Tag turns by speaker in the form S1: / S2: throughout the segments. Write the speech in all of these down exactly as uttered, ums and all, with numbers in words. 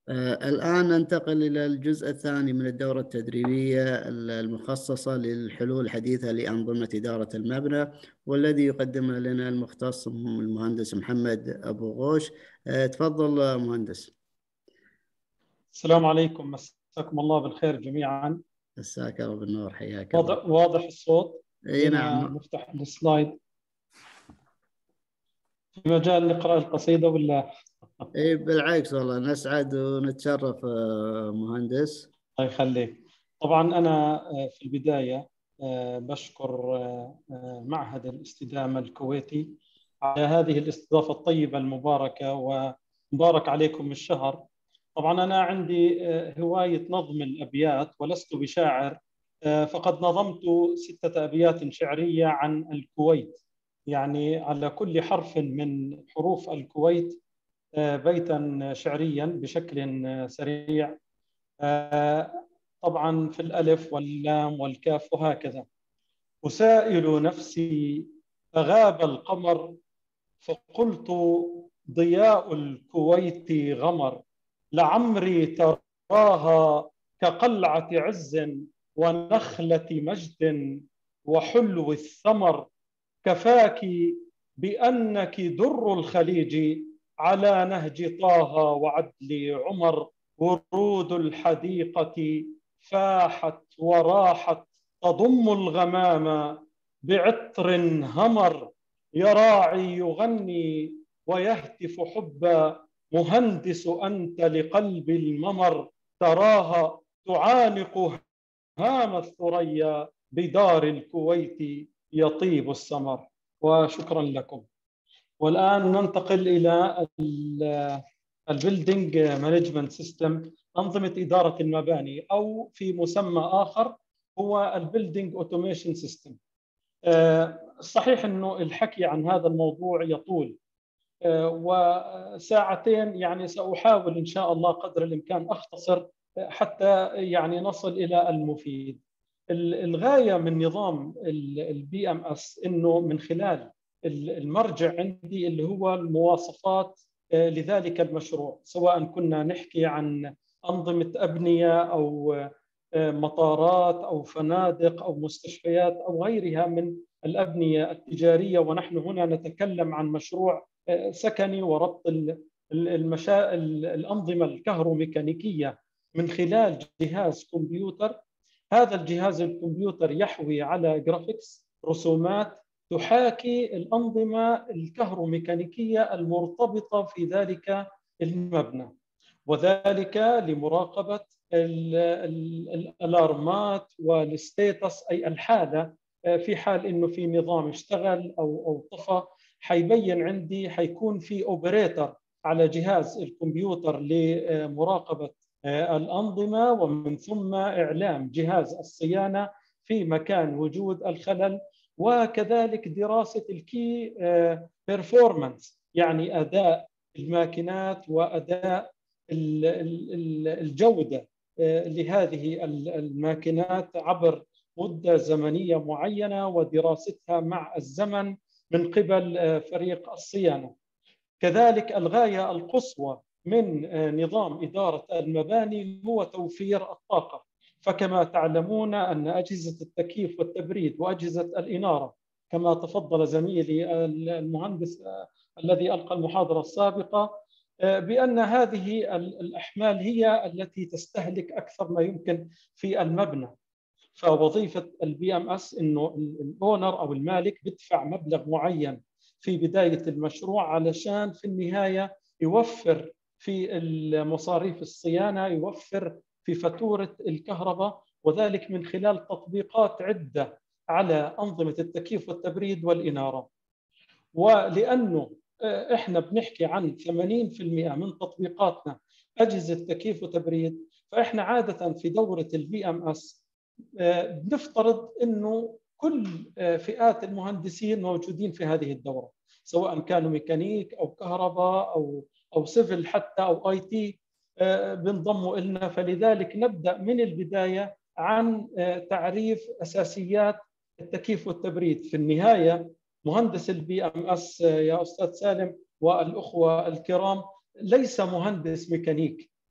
S1: آه، الآن ننتقل إلى الجزء الثاني من الدورة التدريبية المخصصة للحلول الحديثة لأنظمة إدارة المبنى، والذي يقدمها لنا المختص المهندس محمد أبو غوش. آه، تفضل مهندس.
S2: السلام عليكم، مساكم الله بالخير جميعا.
S1: مساك الله بالنور، حياك الله.
S2: واضح واضح الصوت.
S1: اي
S2: خلينا
S1: نعم.
S2: نفتح السلايد. في مجال نقرأ القصيدة ولا؟
S1: اي بالعكس، والله نسعد ونتشرف آه، مهندس.
S2: الله يخليك. طبعا أنا آه، في البداية آه، بشكر آه، آه، معهد الاستدامة الكويتي على هذه الاستضافة الطيبة المباركة، ومبارك عليكم الشهر. طبعا أنا عندي آه، هواية نظم الأبيات ولست بشاعر، آه، فقد نظمت ستة أبيات شعرية عن الكويت، يعني على كل حرف من حروف الكويت آه، بيتا شعريا بشكل آه، سريع، آه، طبعا في الألف واللام والكاف وهكذا. أسائل نفسي فغاب القمر، فقلت ضياء الكويت غمر، لعمري تراها كقلعة عز ونخلة مجد وحلو الثمر، كفاك بأنك در الخليج على نهج طه وعدل عمر، ورود الحديقة فاحت وراحت تضم الغمام بعطر همر، يراعي يغني ويهتف حبا، مهندس أنت لقلب الممر، تراها تعانق هام الثريا بدار الكويت يطيب السمر. وشكرا لكم. والآن ننتقل إلى البيلدينج مانجمنت سيستم، أنظمة إدارة المباني، أو في مسمى آخر هو البيلدينج أوتوميشن سيستم. صحيح أنه الحكي عن هذا الموضوع يطول، وساعتين يعني سأحاول إن شاء الله قدر الإمكان أختصر حتى يعني نصل إلى المفيد. الغاية من نظام البي ام اس انه من خلال المرجع عندي اللي هو المواصفات لذلك المشروع، سواء كنا نحكي عن أنظمة أبنية أو مطارات أو فنادق أو مستشفيات أو غيرها من الأبنية التجارية، ونحن هنا نتكلم عن مشروع سكني وربط المشا... الأنظمة الكهروميكانيكية من خلال جهاز كمبيوتر. هذا الجهاز الكمبيوتر يحوي على جرافيكس، رسومات تحاكي الأنظمة الكهروميكانيكية المرتبطة في ذلك المبنى، وذلك لمراقبة الألارمات والستيتس، أي الحالة في حال إنه في نظام اشتغل أو أو طفى، حيبين عندي حيكون في أوبريتر على جهاز الكمبيوتر لمراقبة الأنظمة، ومن ثم إعلام جهاز الصيانة في مكان وجود الخلل، وكذلك دراسة الكي بيرفورمانس، يعني أداء الماكينات وأداء الجودة لهذه الماكينات عبر مدة زمنية معينة، ودراستها مع الزمن من قبل فريق الصيانة. كذلك الغاية القصوى من نظام إدارة المباني هو توفير الطاقة، فكما تعلمون أن أجهزة التكييف والتبريد وأجهزة الإنارة، كما تفضل زميلي المهندس الذي ألقى المحاضرة السابقة، بأن هذه الأحمال هي التي تستهلك أكثر ما يمكن في المبنى. فوظيفة البي ام اس انه الاونر او المالك بيدفع مبلغ معين في بداية المشروع علشان في النهاية يوفر في مصاريف الصيانة، يوفر في فاتورة الكهرباء، وذلك من خلال تطبيقات عدة على أنظمة التكييف والتبريد والإنارة. ولأنه إحنا بنحكي عن ثمانين بالمئة من تطبيقاتنا أجهزة تكييف وتبريد، فإحنا عادة في دورة البي ام اس بنفترض أنه كل فئات المهندسين موجودين في هذه الدورة، سواء كانوا ميكانيك أو كهرباء أو أو سيفل حتى أو آي تي بنضموا لنا. فلذلك نبدأ من البداية عن تعريف أساسيات التكييف والتبريد. في النهاية مهندس البي ام اس يا أستاذ سالم والأخوة الكرام ليس مهندس ميكانيك،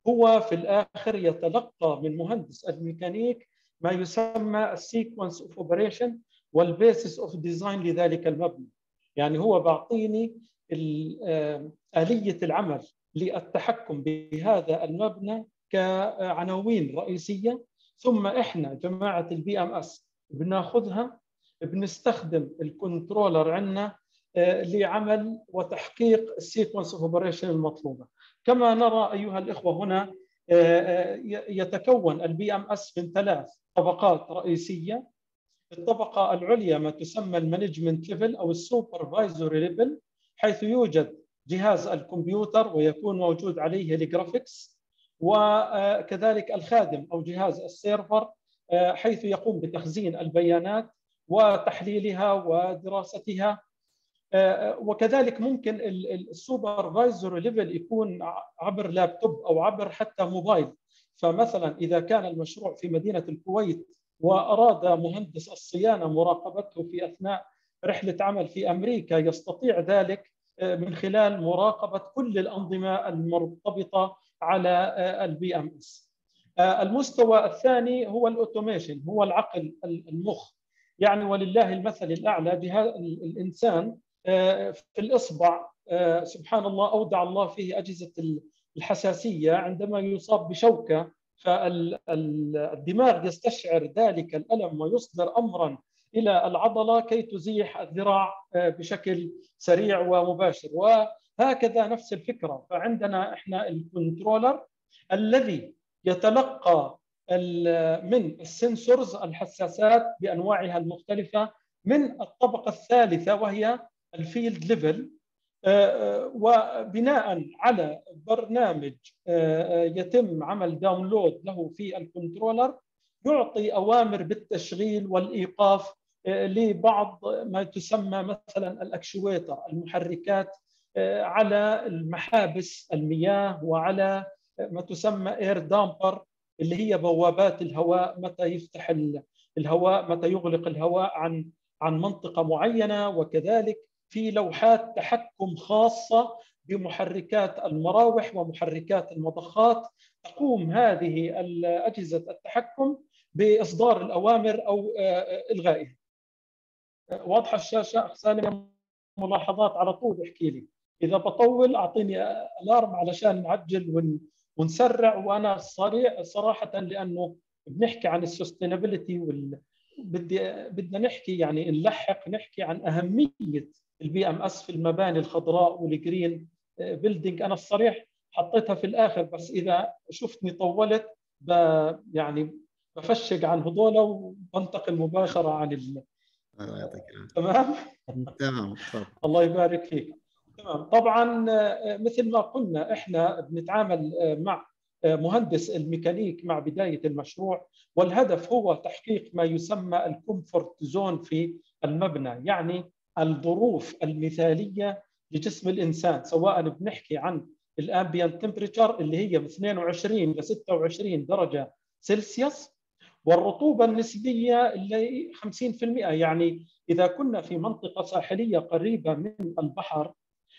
S2: هو في الآخر يتلقى من مهندس الميكانيك ما يسمى السيكونس اوف اوبريشن والبيسس اوف ديزاين لذلك المبنى. يعني هو بعطيني آلية العمل للتحكم بهذا المبنى كعناوين رئيسية، ثم احنا جماعة البي ام اس بناخذها بنستخدم الكنترولر عندنا لعمل وتحقيق السيكونس اوف اوبريشن المطلوبة. كما نرى أيها الإخوة هنا يتكون البي ام اس من ثلاث طبقات رئيسية. الطبقة العليا ما تسمى المانجمنت ليفل أو السوبرفايزوري ليفل، حيث يوجد جهاز الكمبيوتر ويكون موجود عليه الجرافيكس، وكذلك الخادم أو جهاز السيرفر حيث يقوم بتخزين البيانات وتحليلها ودراستها. وكذلك ممكن السوبرفايزر ليفل يكون عبر لابتوب أو عبر حتى موبايل. فمثلا إذا كان المشروع في مدينة الكويت وأراد مهندس الصيانة مراقبته في أثناء رحلة عمل في أمريكا، يستطيع ذلك من خلال مراقبة كل الأنظمة المرتبطة على البي ام اس. المستوى الثاني هو الأوتوميشن، هو العقل المخ. يعني ولله المثل الأعلى، الإنسان في الإصبع سبحان الله أودع الله فيه أجهزة الحساسية، عندما يصاب بشوكة فالدماغ يستشعر ذلك الألم ويصدر أمرا إلى العضلة كي تزيح الذراع بشكل سريع ومباشر. وهكذا نفس الفكرة، فعندنا إحنا الكنترولر الذي يتلقى من السنسورز الحساسات بأنواعها المختلفة من الطبقة الثالثة وهي الفيلد ليفل، وبناء على برنامج يتم عمل داونلود له في الكنترولر يعطي أوامر بالتشغيل والإيقاف لبعض ما تسمى مثلا الأكشويتر، المحركات على المحابس المياه، وعلى ما تسمى اير دامبر اللي هي بوابات الهواء، متى يفتح الهواء متى يغلق الهواء عن عن منطقة معينة. وكذلك في لوحات تحكم خاصة بمحركات المراوح ومحركات المضخات، تقوم هذه أجهزة التحكم بإصدار الأوامر أو إلغائها. واضحة الشاشة أخ سالم؟ ملاحظات على طول احكي لي، إذا بطول أعطيني ألارم علشان نعجل ونسرع. وأنا صريح صراحة لأنه بنحكي عن السستينابيلتي وال بدي بدنا نحكي يعني نلحق نحكي عن أهمية البي ام اس في المباني الخضراء والجرين بيلدينج. أنا الصريح حطيتها في الآخر، بس إذا شفتني طولت ب يعني بفشق عن هذول وبنتقل مباشرة عن ال
S1: الله يعطيك العافية.
S2: تمام؟
S1: تمام.
S2: الله يبارك فيك. تمام. طبعا مثل ما قلنا احنا بنتعامل مع مهندس الميكانيك مع بداية المشروع، والهدف هو تحقيق ما يسمى الكومفورت زون في المبنى، يعني الظروف المثالية لجسم الإنسان، سواء بنحكي عن الامبيانت تمبريتشر اللي هي من اثنين وعشرين ل ستة وعشرين درجة سلسيوس، والرطوبة النسبية اللي خمسين بالمئة. يعني إذا كنا في منطقة ساحلية قريبة من البحر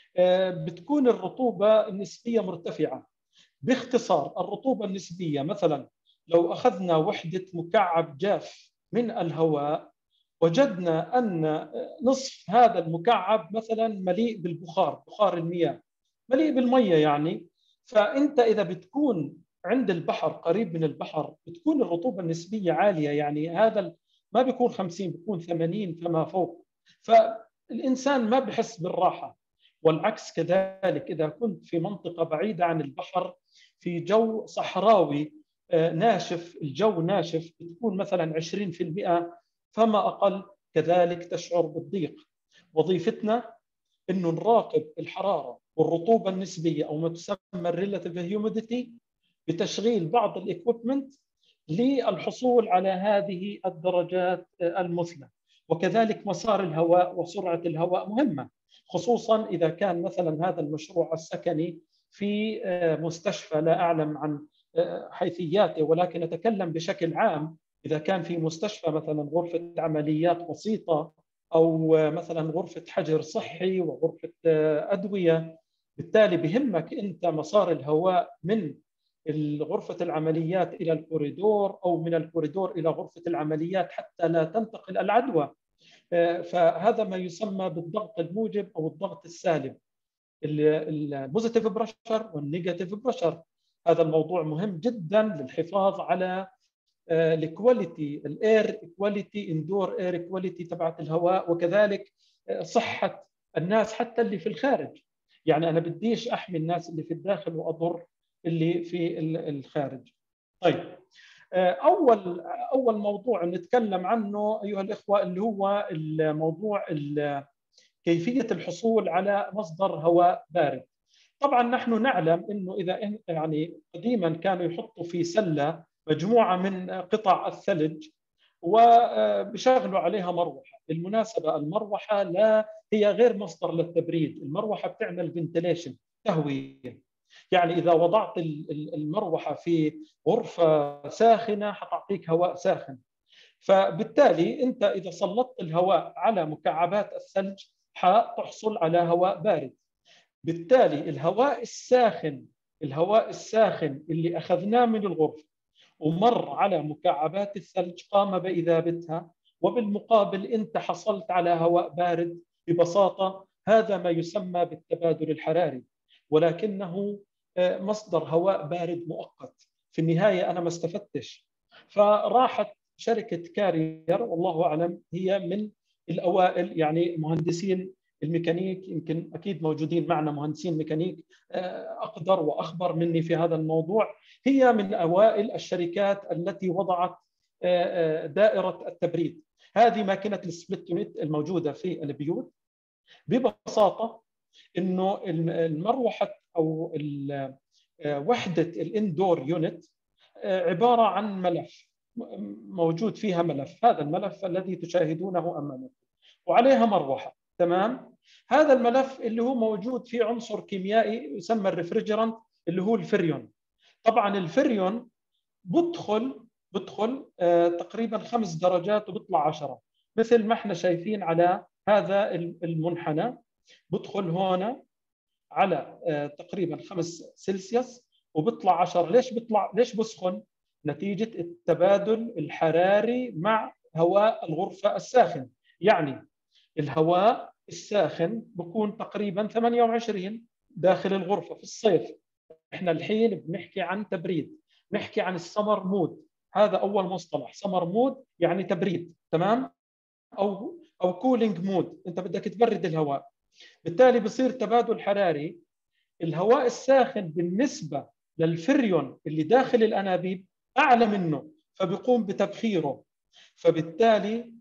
S2: بتكون الرطوبة النسبية مرتفعة. باختصار الرطوبة النسبية مثلا لو أخذنا وحدة مكعب جاف من الهواء وجدنا أن نصف هذا المكعب مثلا مليء بالبخار، بخار المياه، مليء بالمية يعني. فأنت إذا بتكون عند البحر قريب من البحر بتكون الرطوبة النسبية عالية، يعني هذا ما بيكون خمسين بيكون ثمانين فما فوق، فالإنسان ما بحس بالراحة. والعكس كذلك إذا كنت في منطقة بعيدة عن البحر في جو صحراوي ناشف، الجو ناشف، بتكون مثلا عشرين بالمئة فما أقل، كذلك تشعر بالضيق. وظيفتنا إنه نراقب الحرارة والرطوبة النسبية أو ما تسمى الريلاتيف هيوميديتي بتشغيل بعض الإكويبمنت للحصول على هذه الدرجات المثلى. وكذلك مسار الهواء وسرعة الهواء مهمة، خصوصا إذا كان مثلا هذا المشروع السكني في مستشفى، لا أعلم عن حيثياته ولكن أتكلم بشكل عام. إذا كان في مستشفى مثلا غرفة عمليات بسيطة أو مثلا غرفة حجر صحي وغرفة أدوية، بالتالي بهمك أنت مسار الهواء من غرفة العمليات إلى الكوريدور أو من الكوريدور إلى غرفة العمليات حتى لا تنتقل العدوى. فهذا ما يسمى بالضغط الموجب أو الضغط السالب، البوزيتيف بريشر والنيجاتيف بريشر. هذا الموضوع مهم جدا للحفاظ على الكواليتي، الاير كواليتي، اندور اير كواليتي تبعت الهواء، وكذلك صحة الناس حتى اللي في الخارج. يعني أنا بديش أحمي الناس اللي في الداخل وأضر اللي في الخارج. طيب، أول أول موضوع نتكلم عنه أيها الإخوة اللي هو الموضوع كيفية الحصول على مصدر هواء بارد. طبعا نحن نعلم إنه إذا يعني قديما كانوا يحطوا في سلة مجموعة من قطع الثلج وبيشغلوا عليها مروحة. بالمناسبة المروحة لا هي غير مصدر للتبريد، المروحة بتعمل فنتيليشن، تهوية. يعني إذا وضعت المروحة في غرفة ساخنة حتعطيك هواء ساخن. فبالتالي أنت إذا سلطت الهواء على مكعبات الثلج حتحصل على هواء بارد. بالتالي الهواء الساخن الهواء الساخن اللي أخذناه من الغرفة ومر على مكعبات الثلج قام بإذابتها، وبالمقابل أنت حصلت على هواء بارد. ببساطة هذا ما يسمى بالتبادل الحراري، ولكنه مصدر هواء بارد مؤقت. في النهاية أنا ما استفدتش. فراحت شركة كارير والله أعلم هي من الأوائل، يعني مهندسين الميكانيك يمكن أكيد موجودين معنا مهندسين ميكانيك أقدر وأخبر مني في هذا الموضوع. هي من أوائل الشركات التي وضعت دائرة التبريد. هذه ماكينة السبليت يونت الموجودة في البيوت. ببساطة إنه المروحة أو وحدة الاندور يونت عبارة عن ملف موجود فيها ملف، هذا الملف الذي تشاهدونه أمامكم وعليها مروحة. تمام؟ هذا الملف اللي هو موجود فيه عنصر كيميائي يسمى الريفريجرانت اللي هو الفريون. طبعا الفريون بدخل بدخل آه تقريبا خمس درجات وبيطلع عشرة، مثل ما احنا شايفين على هذا المنحنى. بدخل هنا على آه تقريبا خمس سلسيوس وبيطلع عشرة. ليش بيطلع؟ ليش بسخن؟ نتيجة التبادل الحراري مع هواء الغرفة الساخن. يعني الهواء الساخن بكون تقريبا ثمانية وعشرين داخل الغرفة في الصيف. احنا الحين بنحكي عن تبريد، نحكي عن السمر مود. هذا أول مصطلح، سمر مود يعني تبريد. تمام؟ أو أو كولينج مود، أنت بدك تبرد الهواء. بالتالي بصير تبادل حراري. الهواء الساخن بالنسبة للفريون اللي داخل الأنابيب أعلى منه، فبيقوم بتبخيره. فبالتالي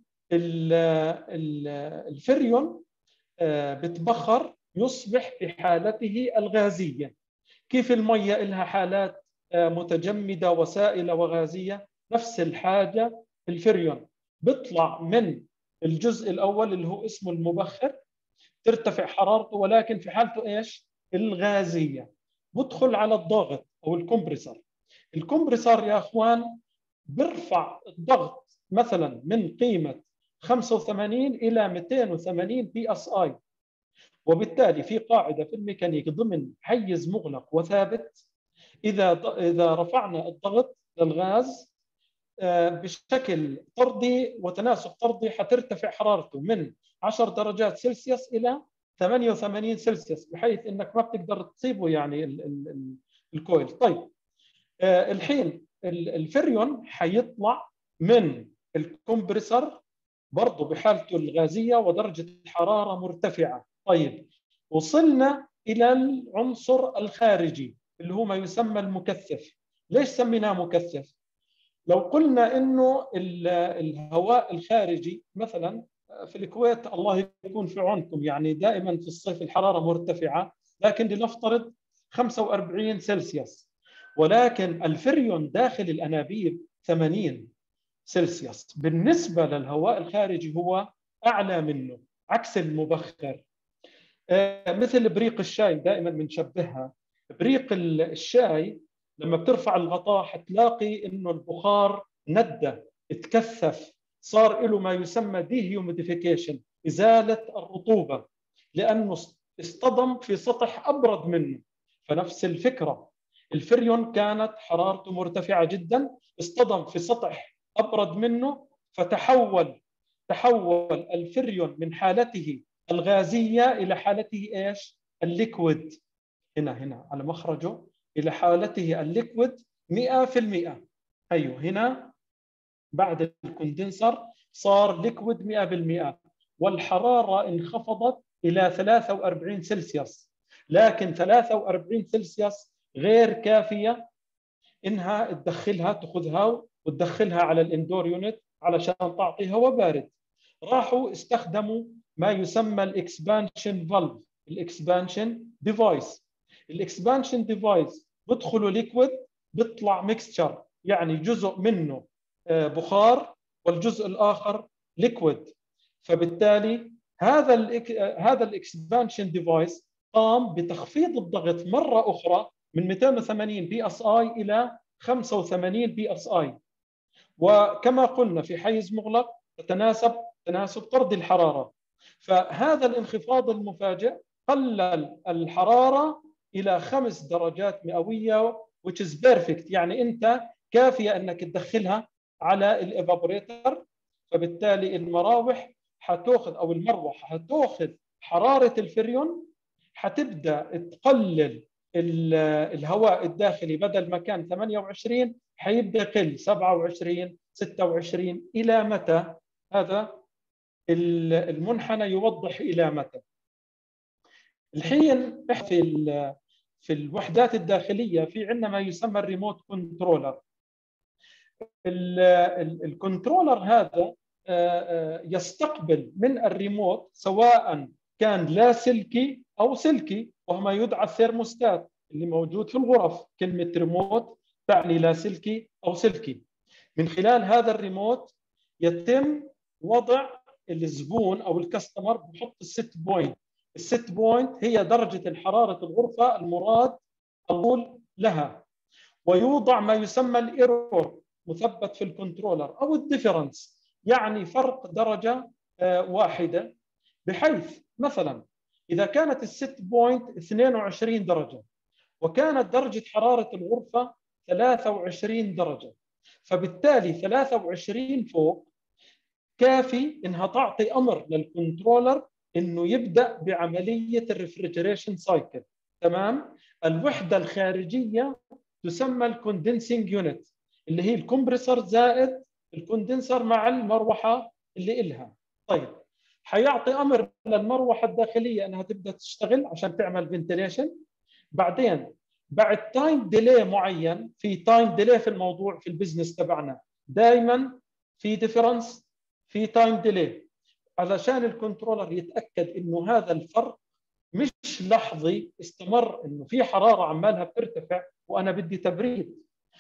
S2: الفريون بتبخر يصبح في حالته الغازية. كيف المية لها حالات متجمدة وسائلة وغازية؟ نفس الحاجة الفريون بيطلع من الجزء الأول اللي هو اسمه المبخر، ترتفع حرارته، ولكن في حالته إيش؟ الغازية. بدخل على الضغط أو الكمبرسر. الكمبرسر يا أخوان بيرفع الضغط مثلا من قيمة خمسة وثمانين إلى مئتين وثمانين بي اس اي. وبالتالي في قاعدة في الميكانيك ضمن حيز مغلق وثابت، إذا إذا رفعنا الضغط للغاز بشكل طردي وتناسب طردي حترتفع حرارته من عشر درجات سلسيوس إلى ثمانية وثمانين سلسيوس، بحيث إنك ما بتقدر تصيبه يعني ال ال ال الكويل. طيب الحين الفريون حيطلع من الكمبرسر برضه بحالته الغازية ودرجة حرارة مرتفعة. طيب وصلنا إلى العنصر الخارجي اللي هو ما يسمى المكثف. ليش سميناه مكثف؟ لو قلنا إنه الهواء الخارجي مثلا في الكويت، الله يكون في عونكم، يعني دائما في الصيف الحرارة مرتفعة، لكن لنفترض خمسة وأربعين سلسيوس، ولكن الفريون داخل الأنابيب ثمانين سلسيوس. بالنسبة للهواء الخارجي هو أعلى منه، عكس المبخر. مثل بريق الشاي دائما بنشبهها. بريق الشاي لما بترفع الغطاء حتلاقي إنه البخار ندى، اتكثف، صار له ما يسمى ديهيوميديفيكيشن، إزالة الرطوبة، لأنه اصطدم في سطح أبرد منه. فنفس الفكرة، الفريون كانت حرارته مرتفعة جدا، اصطدم في سطح أبرد منه، فتحول تحول الفريون من حالته الغازية إلى حالته إيش؟ الليكويد. هنا هنا على مخرجه إلى حالته الليكويد مئة في المئة. أيوه هنا بعد الكوندنسر صار ليكويد مئة بالمئة، والحرارة انخفضت إلى ثلاثة وأربعين سلسيوس. لكن ثلاثة وأربعين سلسيوس غير كافية إنها تدخلها تأخذها وتدخلها على الاندور يونت علشان تعطي هواء بارد. راحوا استخدموا ما يسمى الاكسبانشن فالف، الاكسبانشن ديفايس. الاكسبانشن ديفايس بدخلوا ليكويد بيطلع ميكستشر، يعني جزء منه بخار والجزء الاخر ليكويد. فبالتالي هذا ال هذا الاكسبانشن ديفايس قام بتخفيض الضغط مره اخرى من مئتين وثمانين بي اس اي الى خمسة وثمانين بي اس اي. وكما قلنا في حيز مغلق تتناسب تناسب طرد الحراره. فهذا الانخفاض المفاجئ قلل الحراره الى خمس درجات مئويه which is perfect، يعني انت كافيه انك تدخلها على الايفابوريتر. فبالتالي المراوح حتاخذ او المروحه حتاخذ حراره الفريون، حتبدا تقلل الهواء الداخلي، بدل ما كان ثمانية وعشرين حيبدا يقل سبعة وعشرين ستة وعشرين. الى متى؟ هذا المنحنى يوضح الى متى. الحين في في الوحدات الداخليه في عندنا ما يسمى الريموت كنترولر. الكنترولر هذا يستقبل من الريموت سواء كان لاسلكي او سلكي، وهو ما يدعى الثيرموستات اللي موجود في الغرف. كلمه ريموت تعني لاسلكي او سلكي. من خلال هذا الريموت يتم وضع الزبون او الكاستمر بحط الست بوينت. الست بوينت هي درجه الحراره الغرفه المراد الوصول لها، ويوضع ما يسمى الايرور مثبت في الكنترولر او الديفرنس، يعني فرق درجه واحده، بحيث مثلا اذا كانت الست بوينت اثنين وعشرين درجه وكانت درجه حراره الغرفه ثلاثة وعشرين درجه، فبالتالي ثلاثة وعشرين فوق كافي انها تعطي امر للكنترولر انه يبدا بعمليه الريفريجريشن سايكل. تمام؟ الوحده الخارجيه تسمى الكوندنسنج يونت، اللي هي الكمبريسور زائد الكوندنسر مع المروحه اللي إلها. طيب حيعطي امر للمروحه الداخليه انها تبدا تشتغل عشان تعمل فنتيليشن. بعدين بعد تايم ديلي معين، في تايم ديلي في الموضوع في البزنس تبعنا دائما في ديفرنس، في تايم ديلي، علشان الكنترولر يتاكد انه هذا الفرق مش لحظي استمر، انه في حراره عمالها بترتفع وانا بدي تبريد.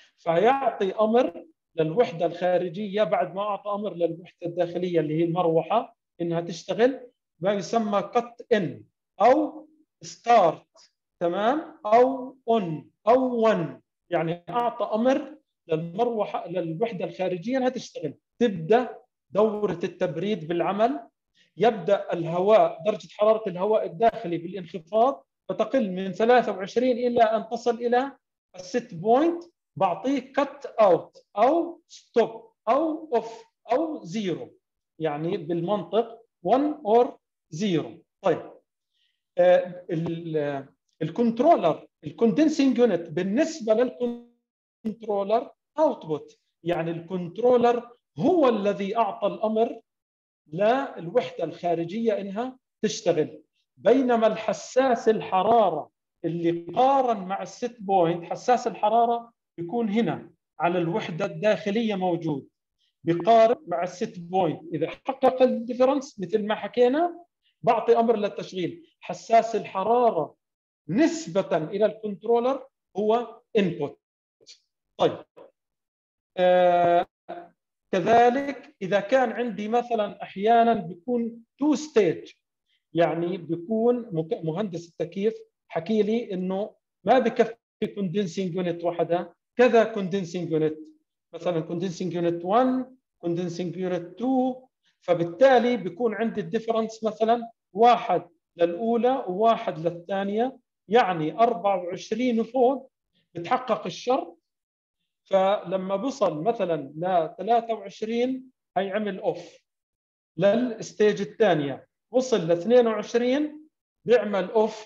S2: فيعطي امر للوحده الخارجيه بعد ما اعطى امر للوحده الداخليه اللي هي المروحه انها تشتغل، ما يسمى كت ان او ستارت. تمام؟ او اون او ون، يعني اعطى امر للمروحه للوحده الخارجيه انها تشتغل. تبدا دوره التبريد بالعمل، يبدا الهواء درجه حراره الهواء الداخلي بالانخفاض، فتقل من ثلاثة وعشرين الى ان تصل الى الست بوينت. بعطيه كت اوت او ستوب او اوف او زيرو، يعني بالمنطق واحد اور زيرو. طيب آه الكنترولر الكوندنسنج يونت بالنسبه للكنترولر اوتبوت، يعني الكنترولر هو الذي اعطى الامر للوحده الخارجيه انها تشتغل. بينما الحساس الحراره اللي قارن مع الست بوينت، حساس الحراره بيكون هنا على الوحده الداخليه موجود، بيقارن مع الست بوينت. اذا حقق الديفرنس مثل ما حكينا بعطي امر للتشغيل. حساس الحراره نسبه الى الكنترولر هو انبوت. طيب آه كذلك اذا كان عندي مثلا احيانا بيكون تو ستيج، يعني بيكون مهندس التكييف حكي لي انه ما بكفي كوندنسنج يونت وحدها، كذا كوندنسنج يونت، مثلا كوندنسنج يونت واحد كوندنسنج يونت اثنين. فبالتالي بيكون عندي الديفرنس مثلا واحد للاولى وواحد للثانيه، يعني أربعة وعشرين فوق بتحقق الشرط، فلما بصل مثلا ل ثلاثة وعشرين هيعمل اوف. للستيج الثانيه وصل ل اثنين وعشرين بيعمل اوف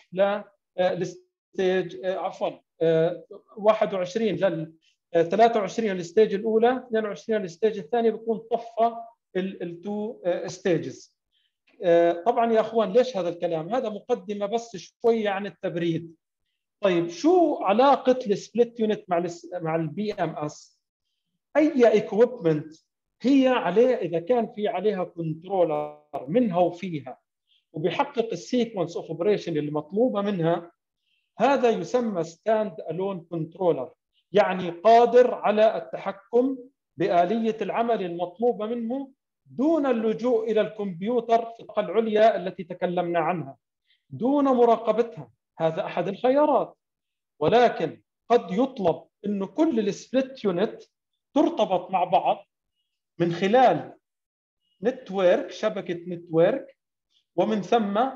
S2: للستيج عفوا واحد وعشرين لل ثلاثة وعشرين الستيج الاولى، اثنين وعشرين الستيج الثانيه، بيكون طفى التو ستيجز. طبعا يا اخوان ليش هذا الكلام؟ هذا مقدمه بس شويه عن التبريد. طيب شو علاقه السبليت يونت مع ال مع البي ام اس؟ اي ايكويبمنت هي عليه اذا كان في عليها كنترولر منها وفيها وبيحقق السيكونس اوف اوبريشن اللي مطلوبه منها، هذا يسمى ستاند الون كنترولر، يعني قادر على التحكم بآلية العمل المطلوبة منه دون اللجوء إلى الكمبيوتر في الطبقة العليا التي تكلمنا عنها، دون مراقبتها. هذا أحد الخيارات. ولكن قد يطلب أن كل السبليت يونت ترتبط مع بعض من خلال نتورك، شبكة نتورك، ومن ثم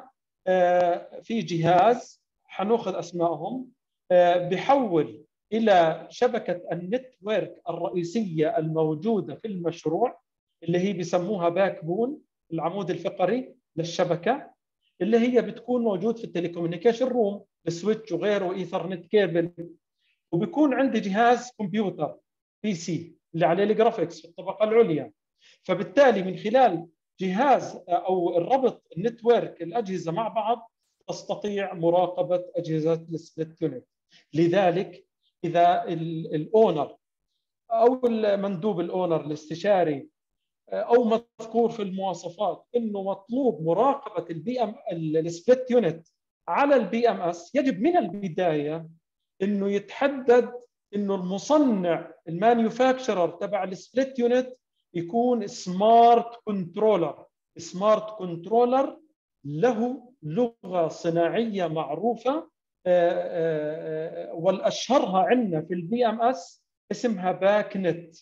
S2: في جهاز حناخذ أسمائهم بحول إلى شبكة النتورك الرئيسية الموجودة في المشروع اللي هي بيسموها باك بون، العمود الفقري للشبكة، اللي هي بتكون موجود في التليكوميونيكيشن روم، السويتش وغيره، ايثرنت كيبل. وبيكون عندي جهاز كمبيوتر بي سي اللي عليه الجرافيكس في الطبقة العليا. فبالتالي من خلال جهاز أو الربط النتورك الأجهزة مع بعض تستطيع مراقبة أجهزة السبليت يونت. لذلك إذا الأونر أو المندوب الأونر الاستشاري أو مذكور في المواصفات إنه مطلوب مراقبة البي ام السبليت يونت على البي ام اس، يجب من البداية إنه يتحدد إنه المصنع المانيفاكتشرر تبع السبليت يونت يكون سمارت كنترولر. سمارت كنترولر له لغة صناعية معروفة والأشهرها عندنا في البي ام اس اسمها باك نت.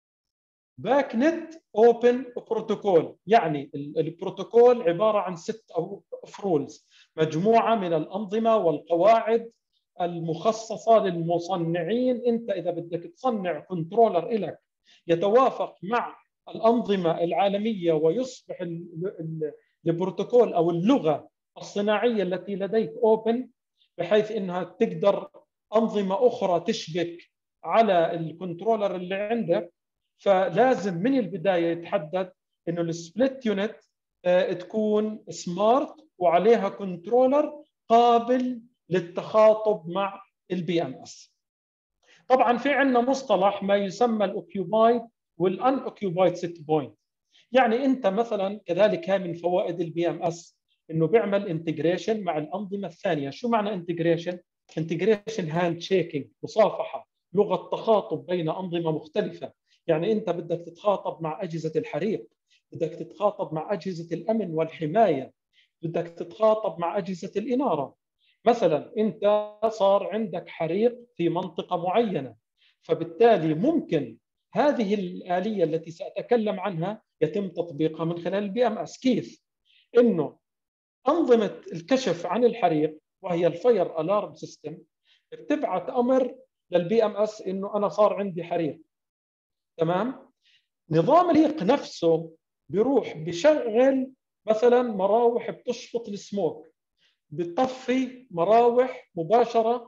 S2: باك نت اوبن بروتوكول، يعني البروتوكول عبارة عن ست أو رولز، مجموعة من الأنظمة والقواعد المخصصة للمصنعين. أنت إذا بدك تصنع كنترولر إلك يتوافق مع الأنظمة العالمية ويصبح البروتوكول أو اللغة الصناعية التي لديك اوبن، بحيث أنها تقدر أنظمة أخرى تشبك على الكنترولر اللي عندك، فلازم من البداية يتحدد أنه السبليت يونت تكون سمارت وعليها كنترولر قابل للتخاطب مع البي ام اس. طبعا في عندنا مصطلح ما يسمى الاوكيوبايد والان اوكيوبايد سيت بوينت. يعني انت مثلا كذلك هي من فوائد البي ام اس انه بيعمل انتجريشن مع الانظمه الثانيه. شو معنى انتجريشن؟ انتجريشن هاند شيكينج، مصافحه، لغه تخاطب بين انظمه مختلفه. يعني انت بدك تتخاطب مع اجهزه الحريق، بدك تتخاطب مع اجهزه الامن والحمايه، بدك تتخاطب مع اجهزه الاناره. مثلا انت صار عندك حريق في منطقه معينه، فبالتالي ممكن هذه الآلية التي سأتكلم عنها يتم تطبيقها من خلال البي ام اس. كيف؟ انه انظمه الكشف عن الحريق وهي الفاير الارم سيستم بتبعت امر للبي ام اس انه انا صار عندي حريق. تمام؟ نظام الحريق نفسه بيروح بشغل مثلا مراوح بتشفط السموك، بتطفي مراوح مباشره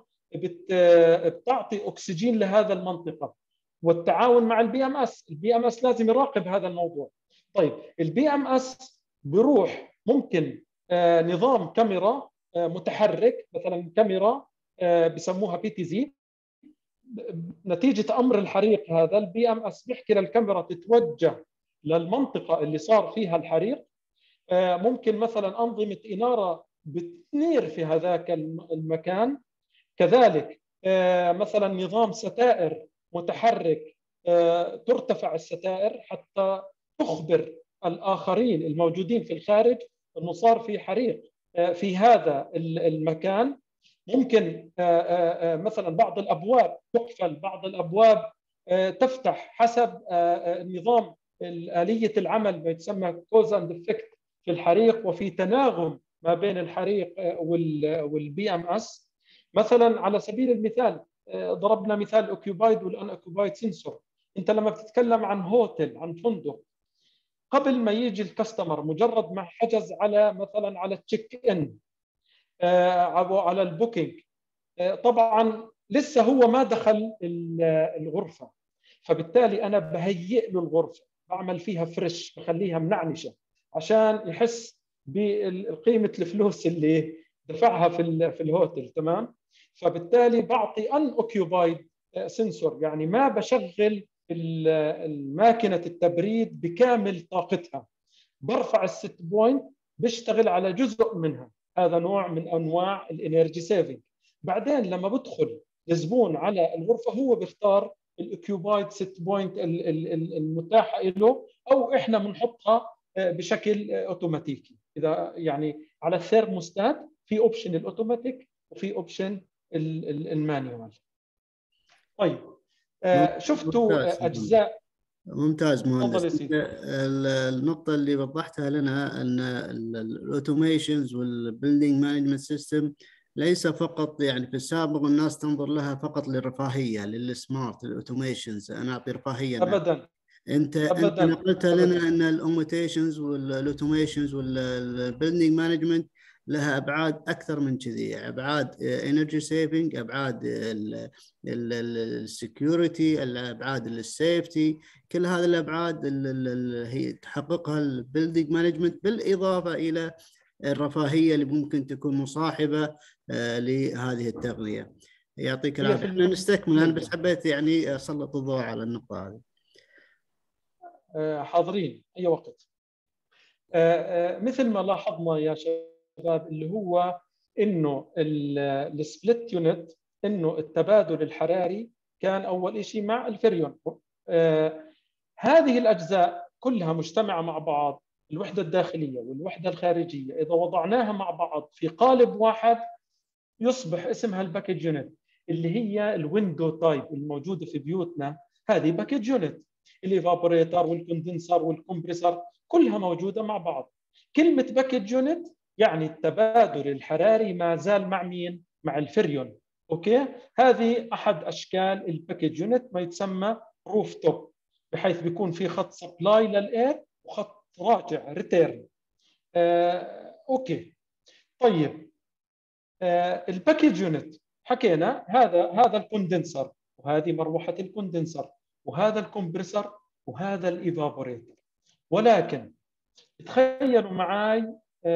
S2: بتعطي اكسجين لهذا المنطقه، والتعاون مع البي ام اس. البي ام اس لازم يراقب هذا الموضوع. طيب البي ام اس بيروح ممكن آه نظام كاميرا آه متحرك، مثلا كاميرا آه بسموها بي تي زي، نتيجه امر الحريق هذا البي ام اس بيحكي للكاميرا تتوجه للمنطقه اللي صار فيها الحريق. آه ممكن مثلا انظمه اناره بتنير في هذاك المكان. كذلك آه مثلا نظام ستائر متحرك آه ترتفع الستائر حتى تخبر الآخرين الموجودين في الخارج أنه صار في حريق آه في هذا المكان. ممكن آه آه مثلا بعض الأبواب تقفل، بعض الأبواب آه تفتح حسب آه نظام آلية العمل ما يسمى كوز اند افكت في الحريق، وفي تناغم ما بين الحريق والبي ام اس. مثلا على سبيل المثال ضربنا مثال الاوكيوبايد والان اوكيوبايد سنسور. انت لما بتتكلم عن هوتيل، عن فندق، قبل ما يجي الكاستمر مجرد ما حجز على مثلا على التشيك ان او على البوكينج، طبعا لسه هو ما دخل الغرفه، فبالتالي انا بهيئ له الغرفه، بعمل فيها فريش، بخليها منعنشه عشان يحس بقيمه الفلوس اللي دفعها في في الهوتيل. تمام. فبالتالي بعطي ان اوكيوبايد سنسور، يعني ما بشغل الماكينه التبريد بكامل طاقتها، برفع الست بوينت، بشتغل على جزء منها. هذا نوع من انواع الانرجي سيفنج. بعدين لما بدخل الزبون على الغرفه هو بيختار الاوكيوبايد ست بوينت المتاحه له، او احنا بنحطها بشكل اوتوماتيكي. اذا يعني على الثيرموستات في اوبشن الاوتوماتيك وفي اوبشن المانيوال. طيب شفتوا اجزاء.
S1: ممتاز مهندس. النقطة اللي وضحتها لنا أن الأوتوميشنز والبيلدينج مانجمنت سيستم ليس فقط، يعني في السابق الناس تنظر لها فقط للرفاهية، للسمارت الأوتوميشنز، أنا أعطي رفاهية.
S2: أبدا.
S1: أنت
S2: أبداً.
S1: أنت نقلت لنا أن الأوتوميشنز والأوتوميشنز والبيلدينج مانجمنت لها ابعاد اكثر من كذي، ابعاد انرجي سيفنج، ابعاد السكيورتي، الابعاد السيفتي، كل هذه الابعاد اللي هي تحققها البيلدينج مانجمنت، بالاضافه الى الرفاهيه اللي ممكن تكون مصاحبه لهذه التقنيه. يعطيك العافيه. احنا نستكمل، انا بس حبيت يعني اسلط الضوء على النقطه هذه.
S2: حاضرين اي وقت. مثل ما لاحظنا يا شباب، اللي هو انه السبليت يونت، انه التبادل الحراري كان اول شيء مع الفريون. هذه الاجزاء كلها مجتمعه مع بعض، الوحده الداخليه والوحده الخارجيه، اذا وضعناها مع بعض في قالب واحد يصبح اسمها الباكج يونت، اللي هي الويندو تايب الموجوده في بيوتنا. هذه باكج يونت، الايفابوريتر والكوندنسر والكمبريسر كلها موجوده مع بعض. كلمه باكج يونت يعني التبادل الحراري ما زال مع مين؟ مع الفريون. اوكي، هذه احد اشكال الباكج يونت، ما يتسمى روف توب، بحيث بيكون في خط سبلاي للاير وخط راجع ريتيرن. آه، اوكي. طيب آه، الباكج يونت حكينا، هذا هذا الكوندنسر، وهذه مروحه الكوندنسر، وهذا الكمبرسر، وهذا الايفابوريتر. ولكن تخيلوا معي،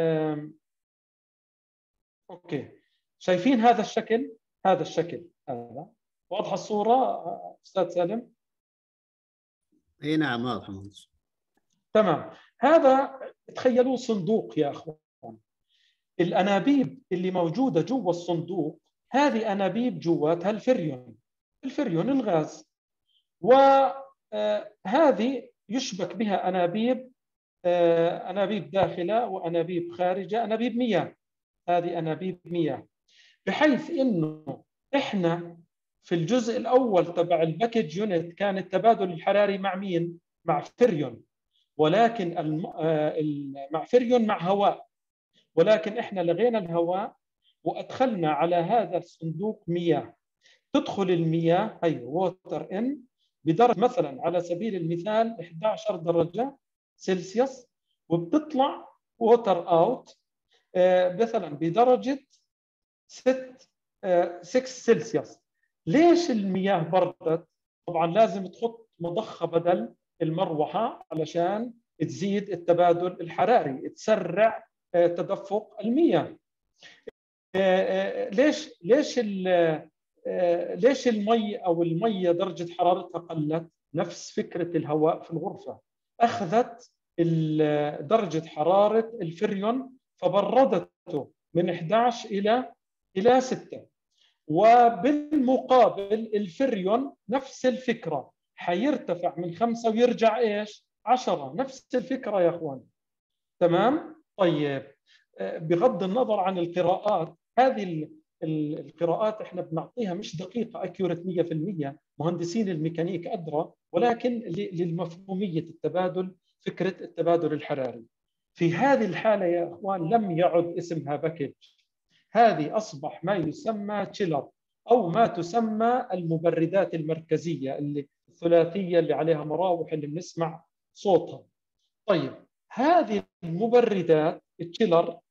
S2: اوكي، شايفين هذا الشكل؟ هذا الشكل هذا واضحه الصوره استاذ سالم؟
S1: اي نعم واضحه.
S2: تمام. هذا تخيلوا صندوق يا اخوان. الانابيب اللي موجوده جوا الصندوق هذه انابيب جواتها الفريون، الفريون الغاز، وهذه يشبك بها انابيب، انابيب داخله وانابيب خارجه، انابيب مياه. هذه انابيب مياه، بحيث انه احنا في الجزء الاول تبع الباكج يونت كان التبادل الحراري مع مين؟ مع فريون، ولكن مع فريون مع هواء، ولكن احنا لغينا الهواء وادخلنا على هذا الصندوق مياه. تدخل المياه هي ووتر ان بدرجه مثلا على سبيل المثال إحدى عشرة درجه سلسيوس، وبتطلع ووتر اوت مثلا بدرجه ستة سلسيوس. ليش المياه بردت؟ طبعا لازم تحط مضخه بدل المروحه علشان تزيد التبادل الحراري، تسرع تدفق المياه. ليش ليش ليش المي او الميه درجه حرارتها قلت؟ نفس فكره الهواء في الغرفه، اخذت درجه حراره الفريون فبردته من إحدى عشر الى الى ستة. وبالمقابل الفريون نفس الفكره، حيرتفع من خمسة ويرجع ايش؟ عشرة. نفس الفكره يا اخوان. تمام؟ طيب بغض النظر عن القراءات، هذه القراءات احنا بنعطيها مش دقيقه اكيوريت مية بالمية، مهندسين الميكانيك ادرى، ولكن للمفهوميه التبادل، فكره التبادل الحراري. في هذه الحاله يا اخوان لم يعد اسمها باكج، هذه اصبح ما يسمى تشيلر، أو ما تسمى المبردات المركزية اللي الثلاثية اللي عليها مراوح اللي بنسمع صوتها. طيب هذه المبردات التشيلر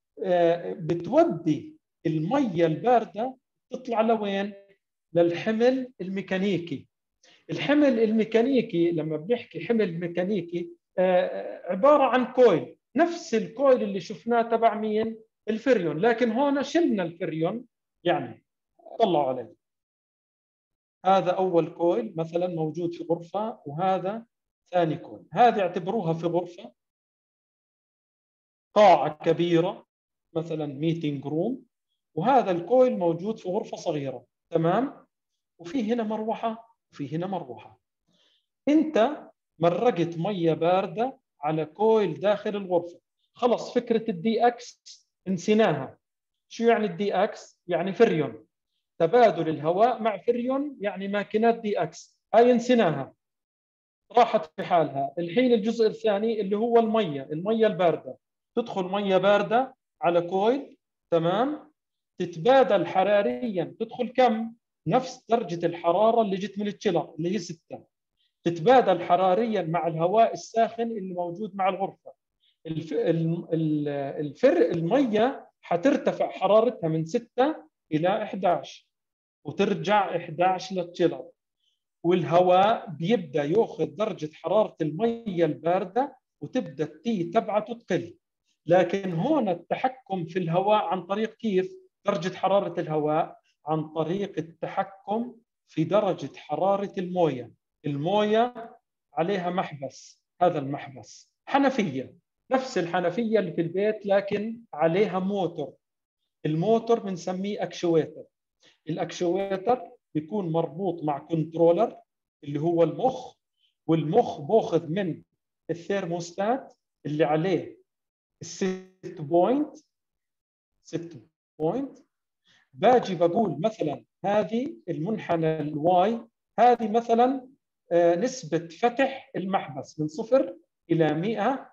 S2: بتودي المية الباردة تطلع لوين؟ للحمل الميكانيكي. الحمل الميكانيكي لما بنحكي حمل ميكانيكي عبارة عن كويل، نفس الكويل اللي شفناه تبع مين؟ الفريون، لكن هون شلنا الفريون. يعني طلعوا عليه، هذا أول كويل مثلا موجود في غرفة، وهذا ثاني كويل. هذه اعتبروها في غرفة، قاعة كبيرة مثلا ميتينج روم، وهذا الكويل موجود في غرفة صغيرة. تمام؟ وفي هنا مروحة وفي هنا مروحة. انت مرقت مية باردة على كويل داخل الغرفة، خلص فكرة الدي اكس نسيناها. شو يعني الدي اكس؟ يعني فريون، تبادل الهواء مع فريون، يعني ماكينات دي اكس، هاي نسيناها راحت في حالها. الحين الجزء الثاني اللي هو المية، المية الباردة. تدخل مية باردة على كويل، تمام، تتبادل حراريا، تدخل كم؟ نفس درجة الحرارة اللي جت من التشيلر اللي هي ستة، تتبادل حراريا مع الهواء الساخن اللي موجود مع الغرفة. الف... الفر المية حترتفع حرارتها من ستة إلى إحدى عشر وترجع إحدى عشر للتشيلر، والهواء بيبدا ياخذ درجه حراره الميه البارده وتبدا التي تبعته تقل. لكن هون التحكم في الهواء عن طريق كيف؟ درجه حراره الهواء عن طريق التحكم في درجه حراره المويه. المويه عليها محبس، هذا المحبس حنفيه، نفس الحنفيه اللي في البيت لكن عليها موتور. الموتور بنسميه اكشويتر. الاكشويتر بيكون مربوط مع كنترولر اللي هو المخ، والمخ باخذ من الثيرموستات اللي عليه الست بوينت ست بوينت. باجي بقول مثلا هذه المنحنى الواي، هذه مثلا نسبة فتح المحبس من صفر إلى مئة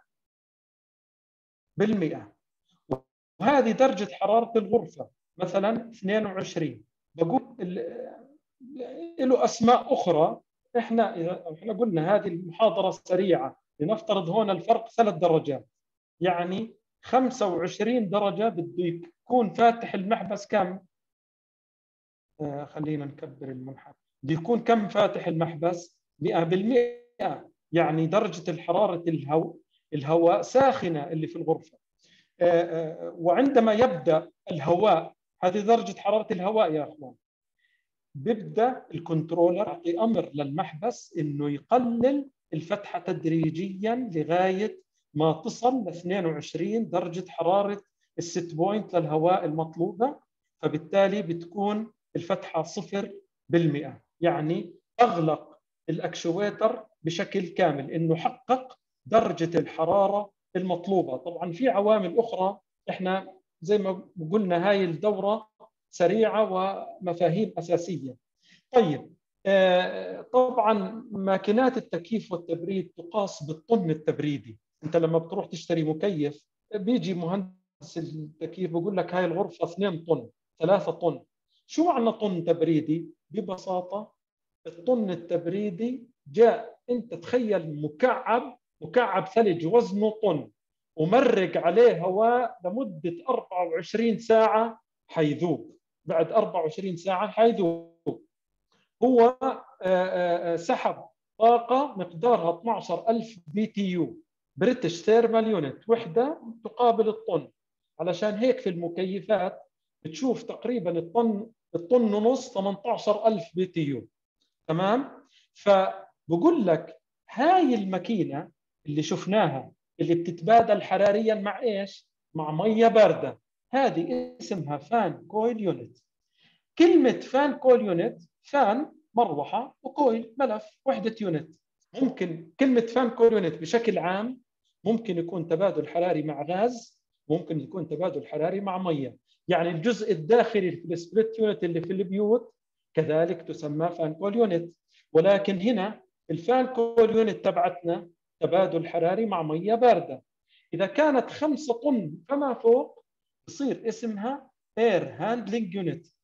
S2: بالمئة، وهذه درجة حرارة الغرفة مثلا اثنين وعشرين. بقول له أسماء أخرى. إحنا إحنا قلنا هذه المحاضرة سريعة، لنفترض هون الفرق ثلاث درجات، يعني خمسة وعشرين درجة بده يكون فاتح المحبس كم؟ آه خلينا نكبر المنحنى. بده يكون كم فاتح المحبس؟ مئة بالمئة، يعني درجة الحرارة الهواء الهواء ساخنة اللي في الغرفة. آه آه وعندما يبدأ الهواء، هذه درجة حرارة الهواء يا أخوان، بيبدا الكنترولر يعطي امر للمحبس انه يقلل الفتحه تدريجيا لغايه ما تصل ل اثنين وعشرين درجه حراره الست بوينت للهواء المطلوبه، فبالتالي بتكون الفتحه صفر بالمئة. يعني اغلق الاكشويتر بشكل كامل انه حقق درجه الحراره المطلوبه. طبعا في عوامل اخرى، احنا زي ما قلنا هاي الدوره سريعة ومفاهيم أساسية. طيب طبعا ماكينات التكييف والتبريد تقاس بالطن التبريدي. أنت لما بتروح تشتري مكيف بيجي مهندس التكييف بيقول لك هاي الغرفة اثنين طن ثلاثة طن. شو معنى طن تبريدي؟ ببساطة الطن التبريدي جاء، أنت تخيل مكعب مكعب ثلج وزنه طن ومرق عليه هواء لمدة أربعة وعشرين ساعة حيذوب. بعد أربعة وعشرين ساعة حيذوب. هو سحب طاقة مقدارها اثني عشر ألف بي تي يو، بريتش ثيرمال يونت، وحدة تقابل الطن. علشان هيك في المكيفات بتشوف تقريبا الطن الطن ونص ثمانية عشر ألف بي تي يو. تمام؟ فبقول لك هاي الماكينة اللي شفناها اللي بتتبادل حراريا مع ايش؟ مع مية باردة، هذه اسمها فان كويل يونت. كلمة فان كويل يونت، فان مروحة وكويل ملف وحدة يونت. ممكن كلمة فان كويل يونت بشكل عام ممكن يكون تبادل حراري مع غاز، ممكن يكون تبادل حراري مع مية. يعني الجزء الداخلي في السبليت يونت اللي في البيوت كذلك تسمى فان كويل يونت. ولكن هنا الفان كويل يونت تبعتنا تبادل حراري مع مية باردة. إذا كانت خمسة طن فما فوق يصير اسمها اير هاندلنج يونت.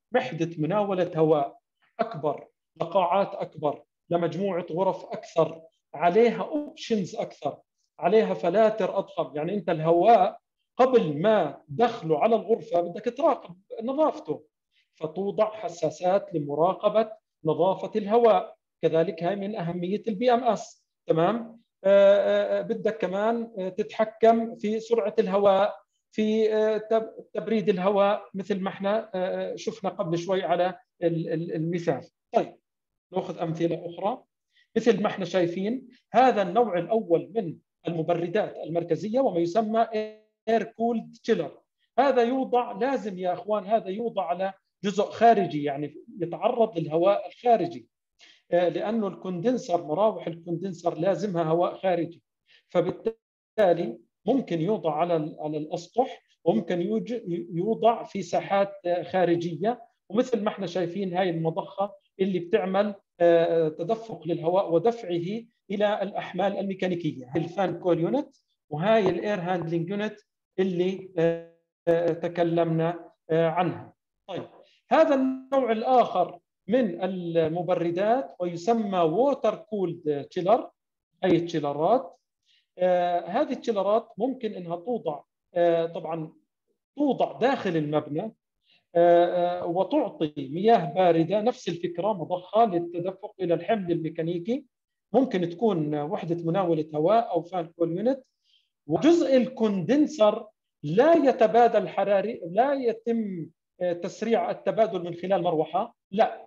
S2: وحدة مناولة هواء أكبر، لقاعات أكبر، لمجموعة غرف أكثر، عليها أوبشنز أكثر، عليها فلاتر أضخم. يعني أنت الهواء قبل ما دخله على الغرفة بدك تراقب نظافته، فتوضع حساسات لمراقبة نظافة الهواء. كذلك هي من أهمية البي ام اس. تمام. آه آه بدك كمان تتحكم في سرعة الهواء، في آه تبريد الهواء، مثل ما احنا آه شفنا قبل شوي على المثال. طيب نأخذ أمثلة أخرى. مثل ما احنا شايفين هذا النوع الأول من المبردات المركزية وما يسمى اير كولد تشيلر. هذا يوضع، لازم يا اخوان هذا يوضع على جزء خارجي، يعني يتعرض للهواء الخارجي، لانه الكوندنسر، مراوح الكوندنسر لازمها هواء خارجي، فبالتالي ممكن يوضع على على الاسطح، وممكن يوضع في ساحات خارجيه. ومثل ما احنا شايفين هاي المضخه اللي بتعمل تدفق للهواء ودفعه الى الاحمال الميكانيكيه، الفان كول يونت، وهاي الاير هاندلنج يونت اللي تكلمنا عنها. طيب هذا النوع الاخر من المبردات ويسمى ووتر كولد تشيلر، اي التشيلرات. آه هذه التشيلرات ممكن انها توضع آه طبعا توضع داخل المبنى آه وتعطي مياه بارده، نفس الفكره، مضخه للتدفق الى الحمل الميكانيكي. ممكن تكون وحده مناوله هواء او فان كول يونت. وجزء الكوندنسر لا يتبادل حراري، لا يتم تسريع التبادل من خلال مروحه، لا،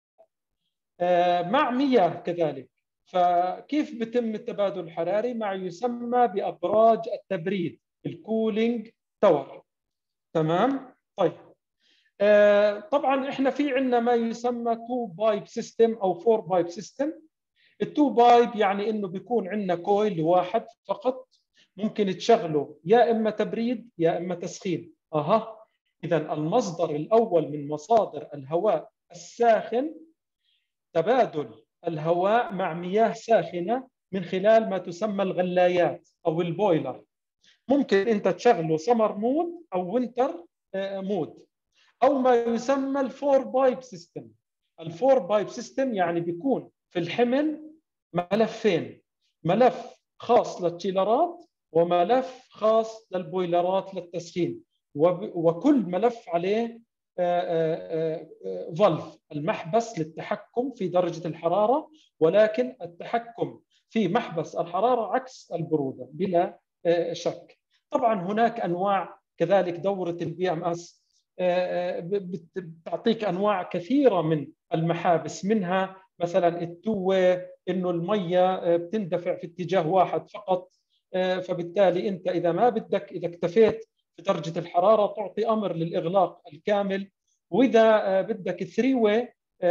S2: مع مياه كذلك. فكيف بتم التبادل الحراري؟ مع يسمى بأبراج التبريد، الكولينج تاور. تمام. طيب طبعا احنا في عندنا ما يسمى تو بايب سيستم او فور بايب سيستم. التو بايب يعني انه بيكون عندنا كويل واحد فقط، ممكن تشغله يا اما تبريد يا اما تسخين. اها، اذا المصدر الاول من مصادر الهواء الساخن تبادل الهواء مع مياه ساخنه من خلال ما تسمى الغلايات او البويلر. ممكن انت تشغله سمر مود او وينتر مود، او ما يسمى الفور بايب سيستم. الفور بايب سيستم يعني بيكون في الحمل ملفين، ملف خاص للتشيلرات وملف خاص للبويلرات للتسخين، وكل ملف عليه فالف، المحبس للتحكم في درجة الحرارة، ولكن التحكم في محبس الحرارة عكس البرودة بلا شك. طبعا هناك أنواع كذلك. دورة البي ام اس بتعطيك أنواع كثيرة من المحابس، منها مثلا التوة، إنه المية بتندفع في اتجاه واحد فقط، فبالتالي أنت إذا ما بدك، إذا اكتفيت في درجة الحرارة تعطي أمر للإغلاق الكامل. وإذا بدك ثري واي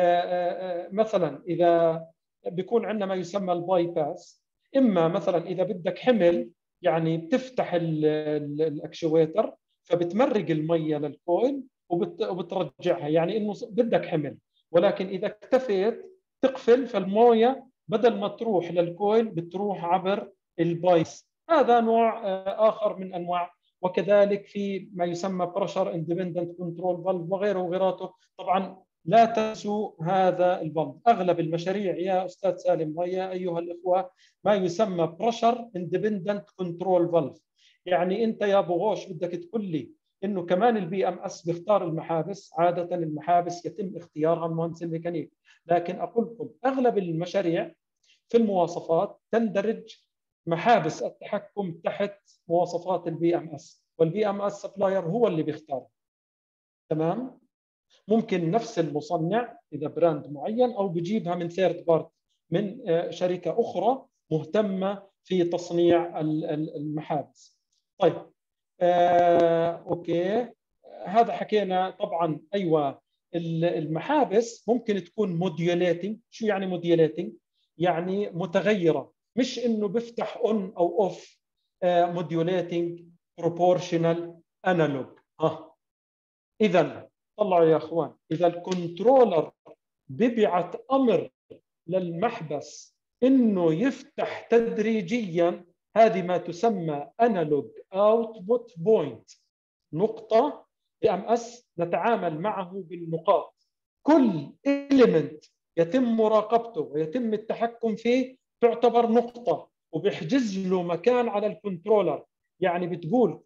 S2: مثلا، إذا بيكون عندنا ما يسمى الباي باس، إما مثلا إذا بدك حمل يعني بتفتح الأكشويتر فبتمرق المية للكويل وبترجعها، يعني إنه بدك حمل، ولكن إذا اكتفيت تقفل، فالموية بدل ما تروح للكويل بتروح عبر البايس. هذا نوع آخر من أنواع. وكذلك في ما يسمى بريشر اندبندنت كنترول فالف وغيره وغيراته. طبعا لا تنسوا هذا الفالف. اغلب المشاريع يا استاذ سالم ويا ايها الاخوه ما يسمى بريشر اندبندنت كنترول فالف. يعني انت يا ابو غوش بدك تقول لي انه كمان البي ام اس بيختار المحابس. عاده المحابس يتم اختيارها من مهندس الميكانيك، لكن اقول لكم اغلب المشاريع في المواصفات تندرج محابس التحكم تحت مواصفات البي ام اس، والبي ام اس سبلاير هو اللي بيختار. تمام. ممكن نفس المصنع اذا براند معين، او بجيبها من ثيرد بارت، من شركه اخرى مهتمه في تصنيع المحابس. طيب آه، اوكي، هذا حكينا. طبعا ايوه، المحابس ممكن تكون موديوليتنج. شو يعني موديوليتنج؟ يعني متغيره، مش انه بفتح اون او اوف. موديوليتنج، بروبورشنال، انالوج. ها، اذا طلعوا يا اخوان، اذا الكنترولر بيبعت امر للمحبس انه يفتح تدريجيا، هذه ما تسمى انالوج اوتبوت بوينت، نقطه بي ام اس نتعامل معه بالنقاط. كل إليمنت يتم مراقبته ويتم التحكم فيه تعتبر نقطة، وبيحجز له مكان على الكنترولر. يعني بتقول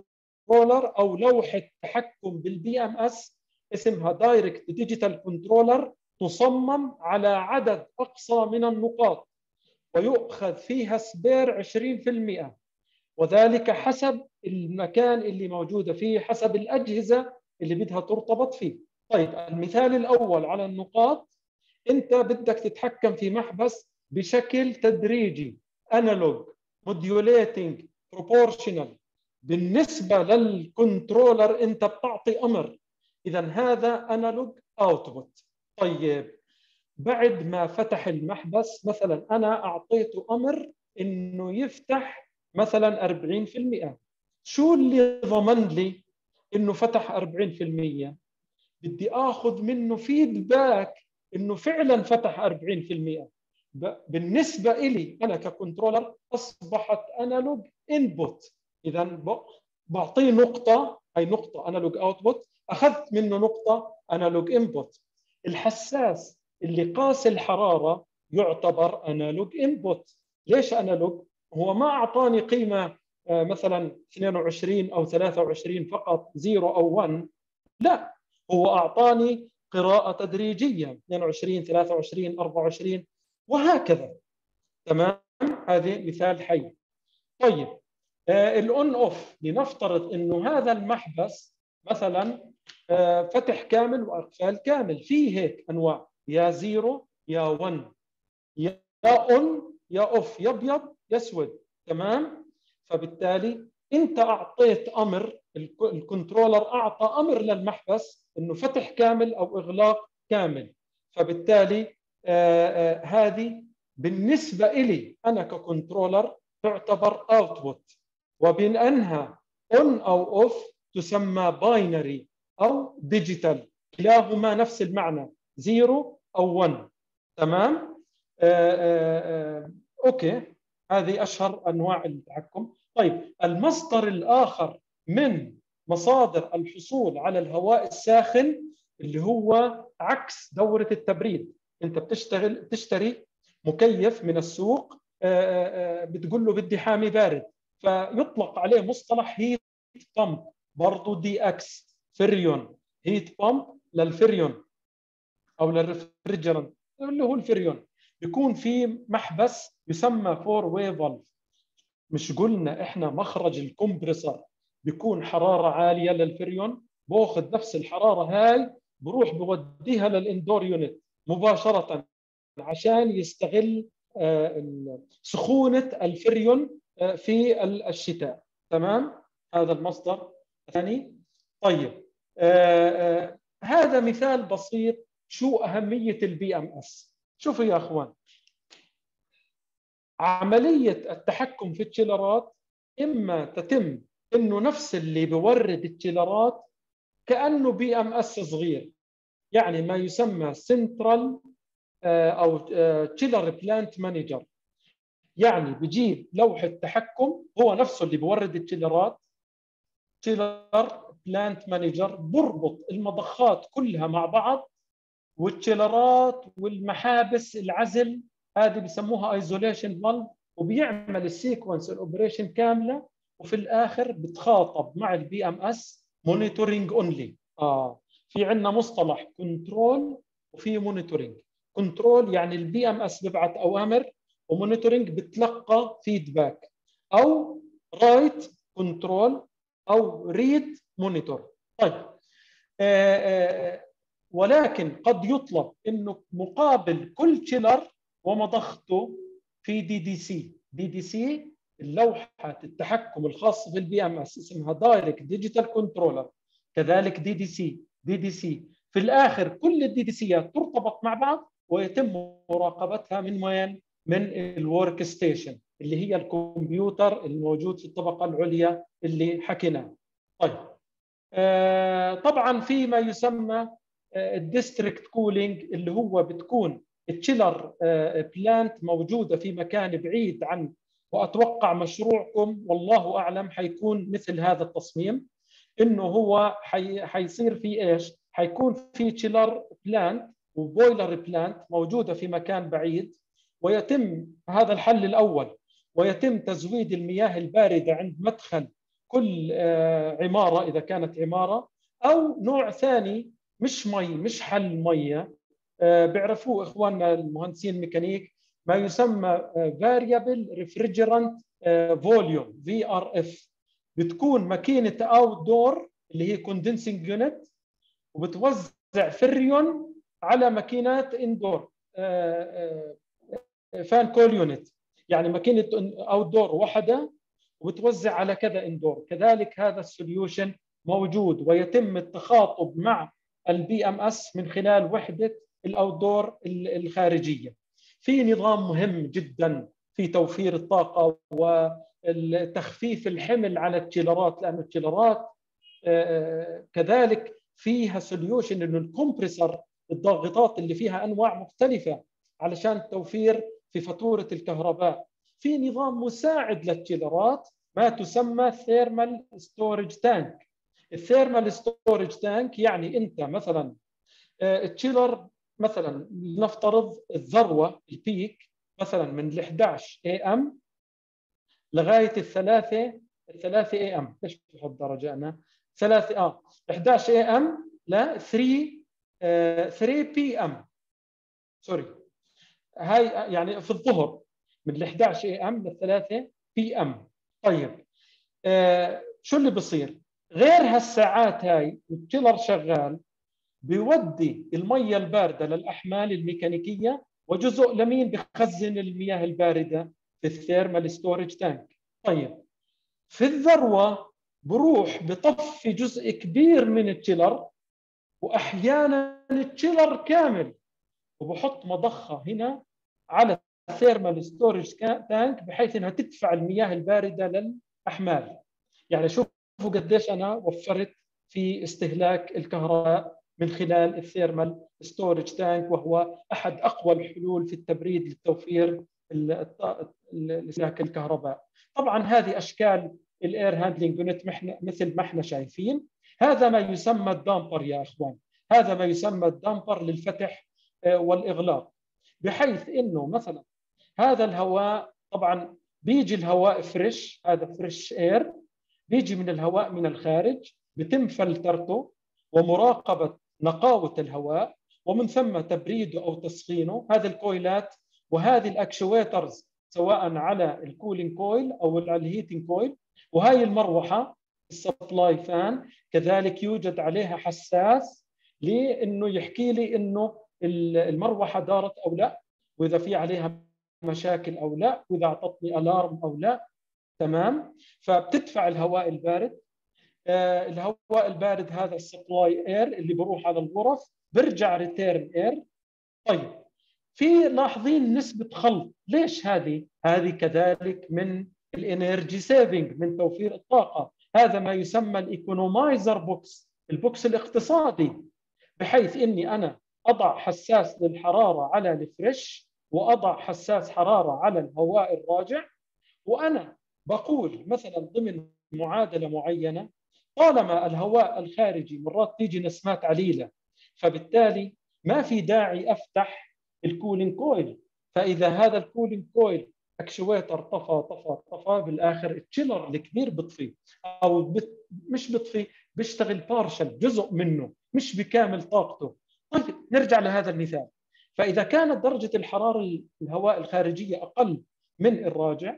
S2: كنترولر أو لوحة تحكم بالبي ام اس اسمها دايركت ديجيتال كنترولر، تصمم على عدد أقصى من النقاط ويؤخذ فيها سبير عشرين بالمئة، وذلك حسب المكان اللي موجودة فيه، حسب الأجهزة اللي بدها ترتبط فيه. طيب المثال الأول على النقاط، أنت بدك تتحكم في محبس بشكل تدريجي انالوج موديوليتنج بروبورشنال. بالنسبة للكنترولر أنت بتعطي أمر، إذا هذا انالوج اوتبوت. طيب بعد ما فتح المحبس مثلا أنا أعطيته أمر إنه يفتح مثلا أربعين بالمئة، شو اللي ضمن لي إنه فتح أربعين بالمئة؟ بدي آخذ منه فيدباك إنه فعلا فتح أربعين بالمئة. بالنسبة إلي أنا ككنترولر أصبحت أنالوج إنبوت، إذا بعطيه نقطة، أي نقطة أنالوج أوتبوت، أخذت منه نقطة أنالوج إنبوت. الحساس اللي قاس الحرارة يعتبر أنالوج إنبوت. ليش أنالوج؟ هو ما أعطاني قيمة مثلا اثنين وعشرين أو ثلاثة وعشرين فقط، صفر أو واحد، لا، هو أعطاني قراءة تدريجية اثنين وعشرين ثلاثة وعشرين أربعة وعشرين وهكذا. تمام، هذه مثال حي. طيب آه الأون أوف، لنفترض أنه هذا المحبس مثلا آه فتح كامل وأقفال كامل، فيه هيك أنواع، يا زيرو يا ون، يا أون يا أوف، يا أبيض يا أسود. تمام، فبالتالي أنت أعطيت أمر، الكنترولر أعطى أمر للمحبس أنه فتح كامل أو إغلاق كامل. فبالتالي آه آه هذه بالنسبة إلي أنا ككنترولر تعتبر أوتبوت، وبأنها أون أو أوف تسمى باينري أو ديجيتال، كلاهما نفس المعنى، زيرو أو ون. تمام؟ آآ آآ أوكي، هذه أشهر أنواع التحكم. طيب المصدر الآخر من مصادر الحصول على الهواء الساخن اللي هو عكس دورة التبريد. أنت بتشتغل بتشتري مكيف من السوق، آآ آآ بتقول له بدي حامي بارد، فيطلق عليه مصطلح هيت بامب، برضه دي اكس فريون، هيت بامب للفريون او للريفريجرنت اللي هو الفريون. بيكون في محبس يسمى فور واي فالف. مش قلنا احنا مخرج الكمبرسر بيكون حراره عاليه للفريون، باخذ نفس الحراره هاي بروح بوديها للاندور يونت مباشره عشان يستغل سخونه الفريون في الشتاء. تمام، هذا المصدر الثاني. طيب آه آه هذا مثال بسيط شو أهمية البي ام اس. شوفوا يا أخوان، عملية التحكم في التشيلرات إما تتم إنه نفس اللي بورد التشيلرات كأنه بي ام اس صغير، يعني ما يسمى سنترال أو تشيلر بلانت مانجر، يعني بجيب لوحة تحكم هو نفسه اللي بورد التشيلرات، تشيلر بلانت مانجر، بربط المضخات كلها مع بعض والتشيلرات والمحابس العزل، هذه بسموها ايزوليشن فالف، وبيعمل السيكونس الاوبريشن كامله، وفي الاخر بتخاطب مع البي ام اس مونيتورنج اونلي. اه في عندنا مصطلح كنترول وفي مونيتورنج. كنترول يعني البي ام اس بيبعث اوامر، ومونيتورنج بتلقى فيدباك، او رايت كنترول او ريد مونيتور. طيب آه آه ولكن قد يطلب انه مقابل كل تشيلر ومضخته في دي دي سي. دي دي سي اللوحه التحكم الخاصه بالبي ام اس اسمها دايركت ديجيتال كنترولر، كذلك دي دي سي دي دي سي. في الاخر كل الدي دي سيات ترتبط مع بعض ويتم مراقبتها من وين؟ من الورك ستيشن اللي هي الكمبيوتر الموجود في الطبقه العليا اللي حكيناه. طيب آه طبعا في ما يسمى الديستريكت كولينج، اللي هو بتكون التشيلر بلانت موجوده في مكان بعيد عن، واتوقع مشروعكم والله اعلم حيكون مثل هذا التصميم، انه هو حي... حيصير في ايش؟ حيكون في تشيلر بلانت وبويلر بلانت موجوده في مكان بعيد، ويتم هذا الحل الاول، ويتم تزويد المياه البارده عند مدخل كل عماره اذا كانت عماره، او نوع ثاني مش مي، مش حل ميه، بيعرفوه اخواننا المهندسين الميكانيك، ما يسمى variable refrigerant volume في ار اف. بتكون ماكينه اوت دور اللي هي كوندنسنج يونت، وبتوزع فريون على ماكينات اندور فان كول يونت، يعني ماكينه اوت دور واحده وبتوزع على كذا اندور. كذلك هذا السوليوشن موجود، ويتم التخاطب مع البي ام اس من خلال وحده الاوت دور الخارجيه. في نظام مهم جدا في توفير الطاقه وتخفيف الحمل على التشيلرات، لأن التشيلرات كذلك فيها سوليوشن انه الكمبريسر الضاغطات اللي فيها انواع مختلفه علشان التوفير في فاتوره الكهرباء. في نظام مساعد للتشيلرات ما تسمى ثيرمال ستورج تانك. الثيرمال ستورج تانك يعني انت مثلا التشيلر مثلا نفترض الذروه البيك مثلا من ال إحدى عشر اي ام لغايه الثلاثه الثلاثه اي ام، ليش بحط درجه انا؟ ثلاثة اه إحدى عشر اي ام ل ثلاثة ثلاثة بي ام، سوري، هاي يعني في الظهر من ال إحدى عشر اي ام ل ثلاثة بي ام. طيب آه شو اللي بصير؟ غير هالساعات هاي والتشيلر شغال بيودي المية الباردة للأحمال الميكانيكية، وجزء لمين بخزن المياه الباردة؟ في الثيرمال ستورج تانك. طيب في الذروة بروح بطفي جزء كبير من التشيلر، وأحيانا التشيلر كامل، وبحط مضخة هنا على الثيرمال ستورج تانك بحيث انها تدفع المياه الباردة للأحمال. يعني شوفوا قديش أنا وفرت في استهلاك الكهرباء من خلال الثيرمال ستورج تانك، وهو أحد أقوى الحلول في التبريد للتوفير استهلاك الكهرباء. طبعا هذه أشكال الاير هاندلنج يونت مثل ما احنا شايفين. هذا ما يسمى الدامبر يا اخوان، هذا ما يسمى الدامبر للفتح والاغلاق، بحيث انه مثلا هذا الهواء طبعا بيجي الهواء فريش، هذا فريش اير بيجي من الهواء من الخارج، بتم فلترته ومراقبه نقاوه الهواء، ومن ثم تبريده او تسخينه. هذه الكويلات وهذه الاكشويترز سواء على الكولينج كويل او على الهيتنج كويل، وهي المروحه السبلاي فان كذلك يوجد عليها حساس لانه يحكي لي انه المروحه دارت او لا، واذا في عليها مشاكل او لا، واذا اعطتني الارم او لا. تمام. فبتدفع الهواء البارد، آه الهواء البارد هذا السبلاي اير اللي بروح على الغرف برجع ريتيرن اير. طيب في لاحظين نسبه خلط، ليش هذه؟ هذه كذلك من الانرجي سيفنج، من توفير الطاقه. هذا ما يسمى الايكونومايزر بوكس، البوكس الاقتصادي، بحيث اني انا اضع حساس للحراره على الفريش، واضع حساس حراره على الهواء الراجع، وانا بقول مثلا ضمن معادله معينه طالما الهواء الخارجي مرات تيجي نسمات عليله، فبالتالي ما في داعي افتح الكولينج كويل. فاذا هذا الكولينج كويل اكشويتر طفى طفى طفى بالاخر التشيلر الكبير بطفي، او بت مش بطفي، بيشتغل بارشل، جزء منه مش بكامل طاقته. طيب نرجع لهذا المثال. فاذا كانت درجه الحراره الهواء الخارجيه اقل من الراجع،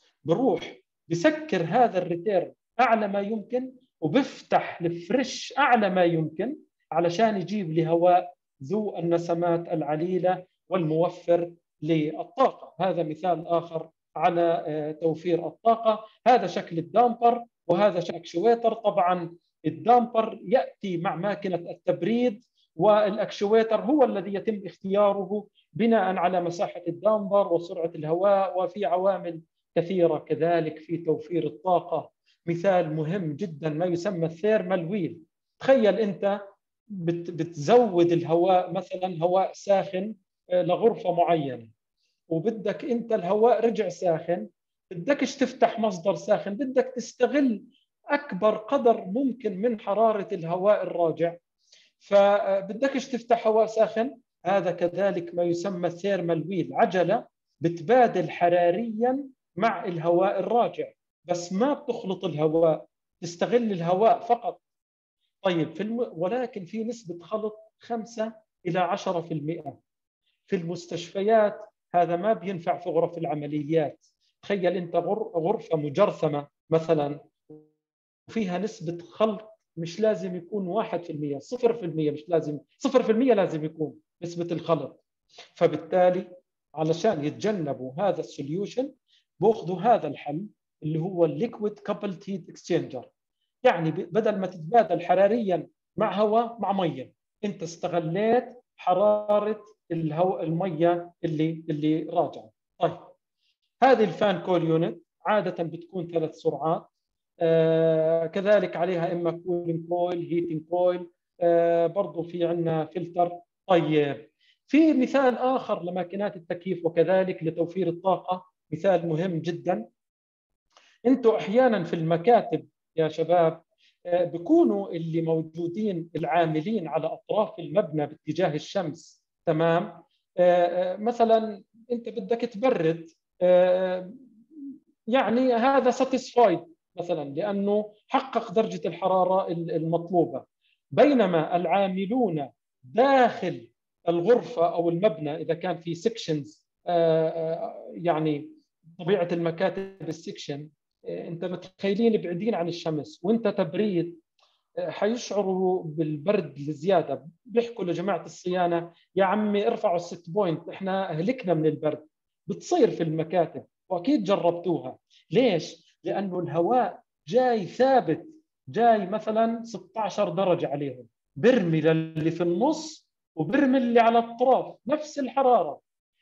S2: بروح بسكر هذا الريتير اعلى ما يمكن، وبفتح الفريش اعلى ما يمكن علشان يجيب لي هواء ذو النسمات العليله والموفر للطاقه. هذا مثال اخر على توفير الطاقه. هذا شكل الدامبر وهذا شكل الاكشويتر. طبعا الدامبر ياتي مع ماكينه التبريد، والاكشويتر هو الذي يتم اختياره بناء على مساحه الدامبر وسرعه الهواء، وفي عوامل كثيرة كذلك في توفير الطاقة. مثال مهم جدا ما يسمى الثيرمال ويل. تخيل أنت بتزود الهواء، مثلا هواء ساخن لغرفة معينة، وبدك أنت الهواء رجع ساخن، بدكش تفتح مصدر ساخن، بدك تستغل أكبر قدر ممكن من حرارة الهواء الراجع. فبدكش تفتح هواء ساخن، هذا كذلك ما يسمى ثيرمال ويل، عجلة بتبادل حراريا مع الهواء الراجع، بس ما بتخلط الهواء، تستغل الهواء فقط. طيب في الم... ولكن في نسبة خلط خمسة إلى عشرة بالمئة في المستشفيات. هذا ما بينفع في غرف العمليات. تخيل أنت غرفة مجرثمة مثلا وفيها نسبة خلط مش لازم يكون واحد في المية، صفر في المية، مش لازم صفر في المية، لازم يكون نسبة الخلط. فبالتالي علشان يتجنبوا هذا السوليوشن بأخذوا هذا الحل اللي هو الليكويد كابلد هيت اكسشينجر. يعني بدل ما تتبادل حراريا مع هواء مع ميه، انت استغليت حراره الهواء الميه اللي اللي راجعه. طيب هذه الفان كول يونت عاده بتكون ثلاث سرعات، آه كذلك عليها اما كولينج كويل، هيتنج كويل، آه برضه في عندنا فلتر. طيب في مثال اخر لماكينات التكييف وكذلك لتوفير الطاقه، مثال مهم جدا. انتم احيانا في المكاتب يا شباب بيكونوا اللي موجودين العاملين على اطراف المبنى باتجاه الشمس، تمام؟ مثلا انت بدك تبرد، يعني هذا ساتيسفايد مثلا لانه حقق درجه الحراره المطلوبه، بينما العاملون داخل الغرفه او المبنى اذا كان في سكشنز، يعني طبيعه المكاتب السكشن، انت متخيلين بعيدين عن الشمس وانت تبريد، حيشعروا بالبرد الزياده، بيحكوا لجماعه الصيانه يا عمي ارفعوا الست بوينت احنا هلكنا من البرد. بتصير في المكاتب واكيد جربتوها. ليش؟ لانه الهواء جاي ثابت، جاي مثلا ستة عشر درجه عليهم، برمي للي في النص وبرمي اللي على الطرف نفس الحراره.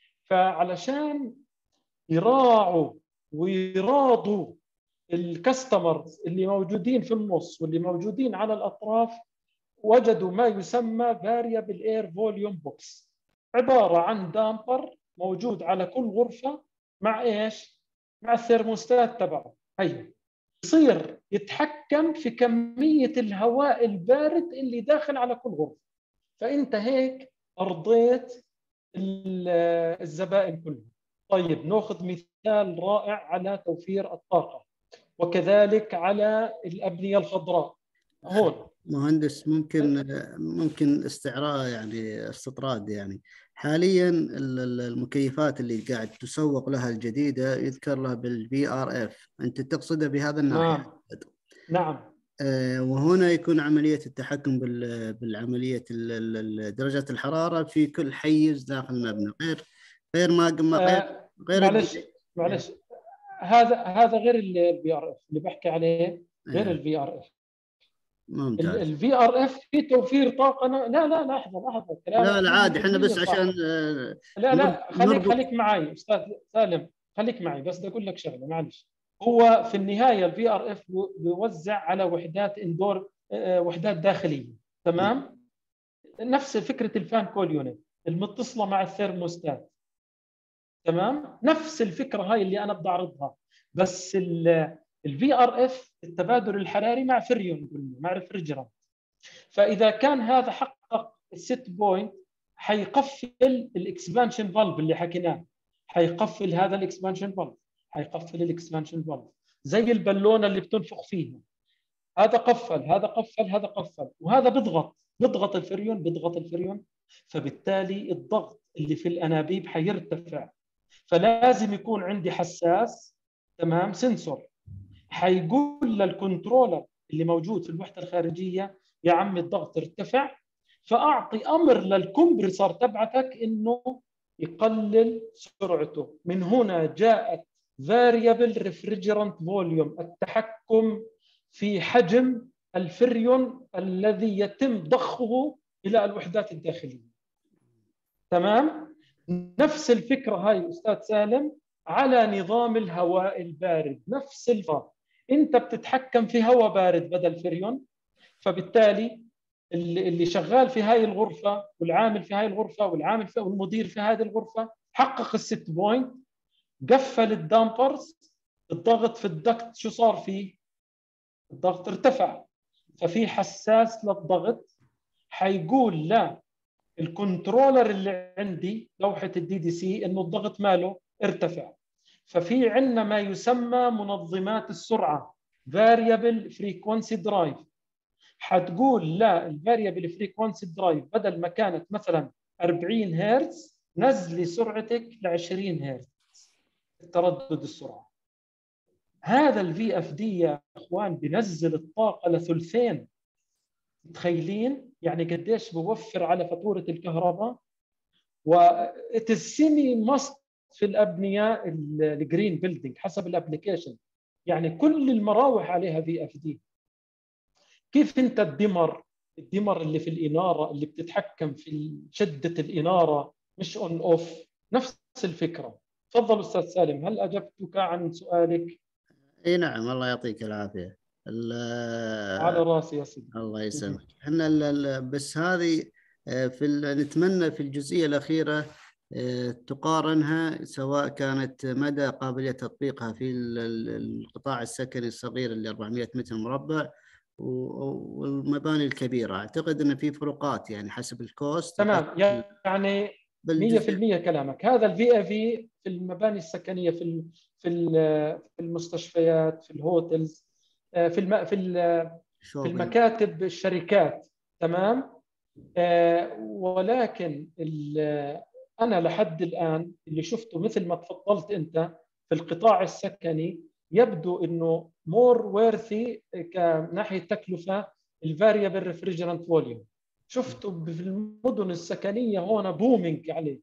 S2: فعلشان يراعوا ويراضوا الكاستمرز اللي موجودين في النص واللي موجودين على الاطراف، وجدوا ما يسمى variable air volume box، عباره عن دامبر موجود على كل غرفه مع ايش؟ مع الثيرموستات تبعه. هي يصير يتحكم في كميه الهواء البارد اللي داخل على كل غرفه. فانت هيك ارضيت الزبائن كلها. طيب ناخذ مثال رائع على توفير الطاقه وكذلك على الأبنية الخضراء. هون
S1: مهندس ممكن ممكن استعراء يعني استطراد، يعني حاليا المكيفات اللي قاعد تسوق لها الجديدة يذكر لها بالبي ار اف، انت تقصده بهذا الناحية؟
S2: نعم نعم.
S1: وهنا يكون عملية التحكم بالعملية درجة الحرارة في كل حيز داخل المبنى، غير غير ما غير غير
S2: معلش معلش هذا هذا غير البي ار اف اللي بحكي عليه، غير البي ار اف.
S1: ممتاز.
S2: الفي ار اف في توفير طاقه. لا لا لحظه لحظه
S1: لا لا عادي، احنا بس عشان
S2: لا لا خليك خليك معي استاذ سالم، خليك معي بس بدي اقول لك شغله معلش. هو في النهايه الفي ار اف بيوزع على وحدات اندور، وحدات داخليه، تمام؟ نفس فكره الفان كول يونت المتصله مع الثيرموستات، تمام؟ نفس الفكره هاي اللي انا بدي اعرضها، بس الفي ار اف التبادل الحراري مع فريون قلنا مع ريفرجرانت. فاذا كان هذا حقق الست بوينت حيقفل الاكسبانشن فالف اللي حكيناه، حيقفل هذا الاكسبانشن فالف، حيقفل الاكسبانشن فالف زي البالونه اللي بتنفخ فيها. هذا قفل هذا قفل هذا قفل، وهذا بيضغط بيضغط الفريون بيضغط الفريون، فبالتالي الضغط اللي في الانابيب حيرتفع. فلازم يكون عندي حساس، تمام، سنسور، حيقول للكنترولر اللي موجود في الوحده الخارجيه يا عمي الضغط ارتفع، فاعطي امر للكمبرسور تبعتك انه يقلل سرعته. من هنا جاءت variable refrigerant volume، التحكم في حجم الفريون الذي يتم ضخه الى الوحدات الداخليه. تمام؟ نفس الفكره هاي استاذ سالم على نظام الهواء البارد، نفس الفكره. انت بتتحكم في هواء بارد بدل فريون، فبالتالي اللي شغال في هاي الغرفه والعامل في هاي الغرفه والعامل في والمدير في هذه الغرفه حقق الست الضغط ارتفع، ففي حساس للضغط حيقول لا الكنترولر اللي عندي لوحة الدي دي سي انه الضغط ماله ارتفع. ففي عندنا ما يسمى منظمات السرعة variable frequency drive، حتقول لا الفاريبل فريكونسي درايف بدل ما كانت مثلا أربعين هرتز نزلي سرعتك ل عشرين هرتز تردد السرعه. هذا الفي اف دي يا اخوان بنزل الطاقه لثلثين. متخيلين يعني قديش بوفر على فاتوره الكهرباء؟ وتسمي مست في الابنيه الجرين بيلدينج حسب الابلكيشن، يعني كل المراوح عليها في اف دي. كيف انت الدمر الدمر اللي في الاناره اللي بتتحكم في شده الاناره مش اون اوف، نفس الفكره. تفضل استاذ سالم، هل اجبتك عن سؤالك؟
S1: اي نعم، الله يعطيك العافيه.
S2: على راسي يا سيدي.
S1: الله يسلمك. احنا بس هذه في نتمنى في الجزئيه الاخيره تقارنها، سواء كانت مدى قابليه تطبيقها في القطاع السكني الصغير اللي أربعمئة متر مربع والمباني الكبيره. اعتقد ان في فروقات يعني حسب الكوست.
S2: تمام، يعني مئة بالمئة كلامك. هذا الفي اي في في المباني السكنيه، في في في المستشفيات، في الهوتلز، في الم... في في المكاتب الشركات، تمام. آه ولكن انا لحد الان اللي شفته مثل ما تفضلت انت في القطاع السكني يبدو انه مور ويرثي كناحيه تكلفه الفاريبل ريفريجرانت فوليوم. شفته في المدن السكنيه هون بومينج عليه.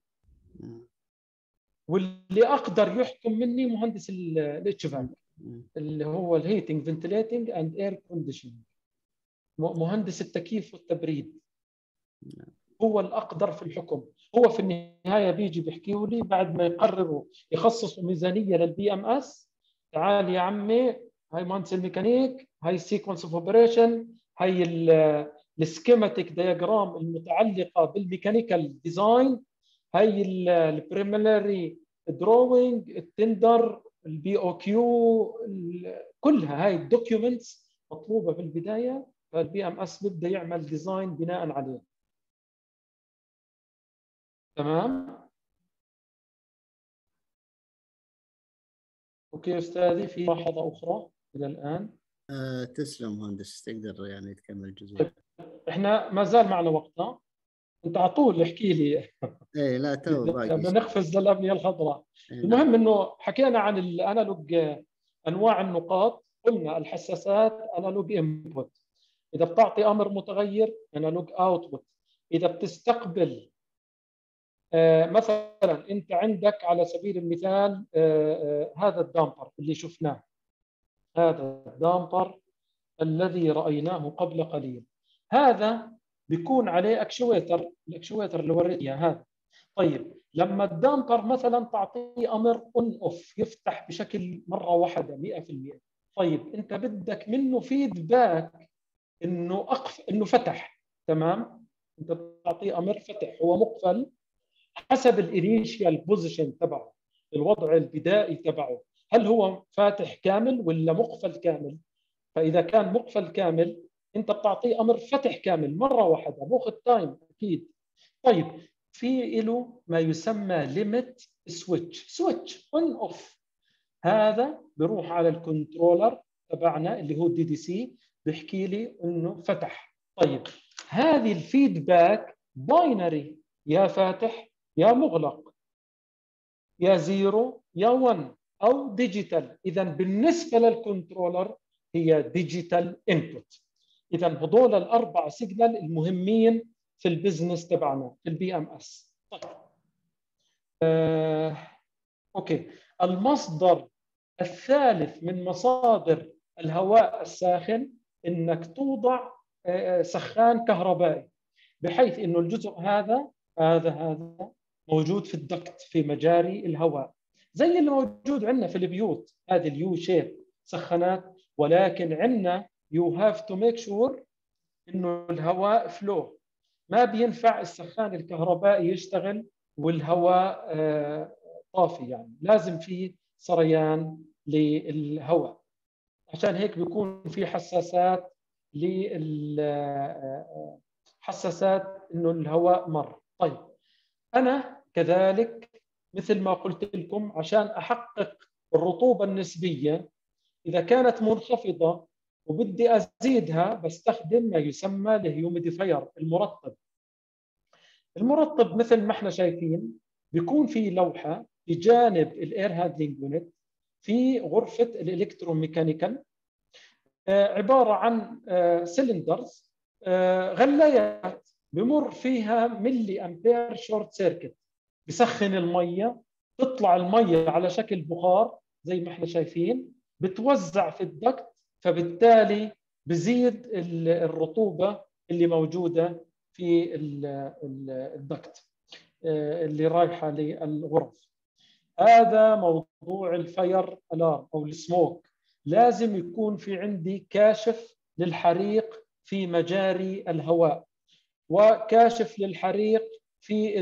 S2: واللي اقدر يحكم مني مهندس الاتش فاك اللي هو الهيتنج فنتليتنج اند اير كونديشننج، مهندس التكييف والتبريد، هو الأقدر في الحكم. هو في النهاية بيجي بيحكيوا لي بعد ما يقرروا يخصصوا ميزانية للبي ام اس، تعال يا عمي هاي مهندس الميكانيك، هاي السيكونس اوف اوبريشن، هاي السكيماتيك دياجرام المتعلقة بالميكانيكال ديزاين، هاي البريميلاري دروينج، التندر، البي او كيو، كلها هاي الدوكيومنتس مطلوبة في البداية. فالبي ام اس بيبدا يعمل ديزاين بناء عليه. تمام. اوكي استاذي، في ملاحظه اخرى الى الان؟
S1: أه تسلم مهندس، تقدر يعني تكمل جزئيه.
S2: طيب احنا ما زال معنا وقتنا، انت على طول احكي لي.
S1: ايه لا تو باقي
S2: بدنا نقفز للابنيه الخضراء.
S1: إيه
S2: المهم انه حكينا عن الانالوج، انواع النقاط. قلنا الحساسات انالوج انبوت، اذا بتعطي امر متغير انالوج اوتبوت، اذا بتستقبل آه مثلا انت عندك على سبيل المثال آه آه هذا الدامبر اللي شفناه، هذا الدامبر الذي رأيناه قبل قليل، هذا بيكون عليه اكشويتر، الاكشويتر اللي وريت اياه هذا. طيب لما الدامبر مثلا تعطيه امر اون اوف يفتح بشكل مره واحده مئة بالمئة، طيب انت بدك منه فيدباك انه اقف انه فتح، تمام. انت بتعطيه امر فتح، هو مقفل حسب الانيشيال بوزيشن تبعه، الوضع البدائي تبعه، هل هو فاتح كامل ولا مقفل كامل. فاذا كان مقفل كامل انت بتعطيه امر فتح كامل مره واحده، باخذ تايم اكيد. طيب في له ما يسمى ليميت سويتش، سويتش اون اوف، هذا بروح على الكنترولر تبعنا اللي هو الدي دي سي بيحكي لي انه فتح. طيب هذه الفيدباك باينري، يا فاتح يا مغلق، يا زيرو يا واحد او ديجيتال. اذا بالنسبه للكنترولر هي ديجيتال انبوت. اذا هذول الاربع سيجنال المهمين في البزنس تبعنا في البي ام اس. طيب آه، اوكي، المصدر الثالث من مصادر الهواء الساخن انك توضع آه سخان كهربائي، بحيث انه الجزء هذا هذا هذا موجود في الدكت في مجاري الهواء، زي اللي موجود عندنا في البيوت، هذه اليو شيب سخانات، ولكن عندنا يو هاف تو ميك شور انه الهواء فلو. ما بينفع السخان الكهربائي يشتغل والهواء طافي، يعني لازم في سريان للهواء. عشان هيك بيكون في حساسات لل حساسات انه الهواء مر. طيب انا كذلك مثل ما قلت لكم عشان احقق الرطوبه النسبيه اذا كانت منخفضه وبدي ازيدها بستخدم ما يسمى الهيوميديفاير المرطب. المرطب مثل ما احنا شايفين بيكون في لوحه بجانب الاير هاندلنج يونت في غرفه الالكتروميكانيكال، عباره عن سلندرز، غلايات بمر فيها ملي امبير شورت سيركت، بسخن الميه، تطلع الميه على شكل بخار زي ما احنا شايفين، بتوزع في الدكت، فبالتالي بزيد الرطوبه اللي موجوده في الدكت اللي رايحه للغرف. هذا موضوع الفاير الارم او السموك. لازم يكون في عندي كاشف للحريق في مجاري الهواء، وكاشف للحريق في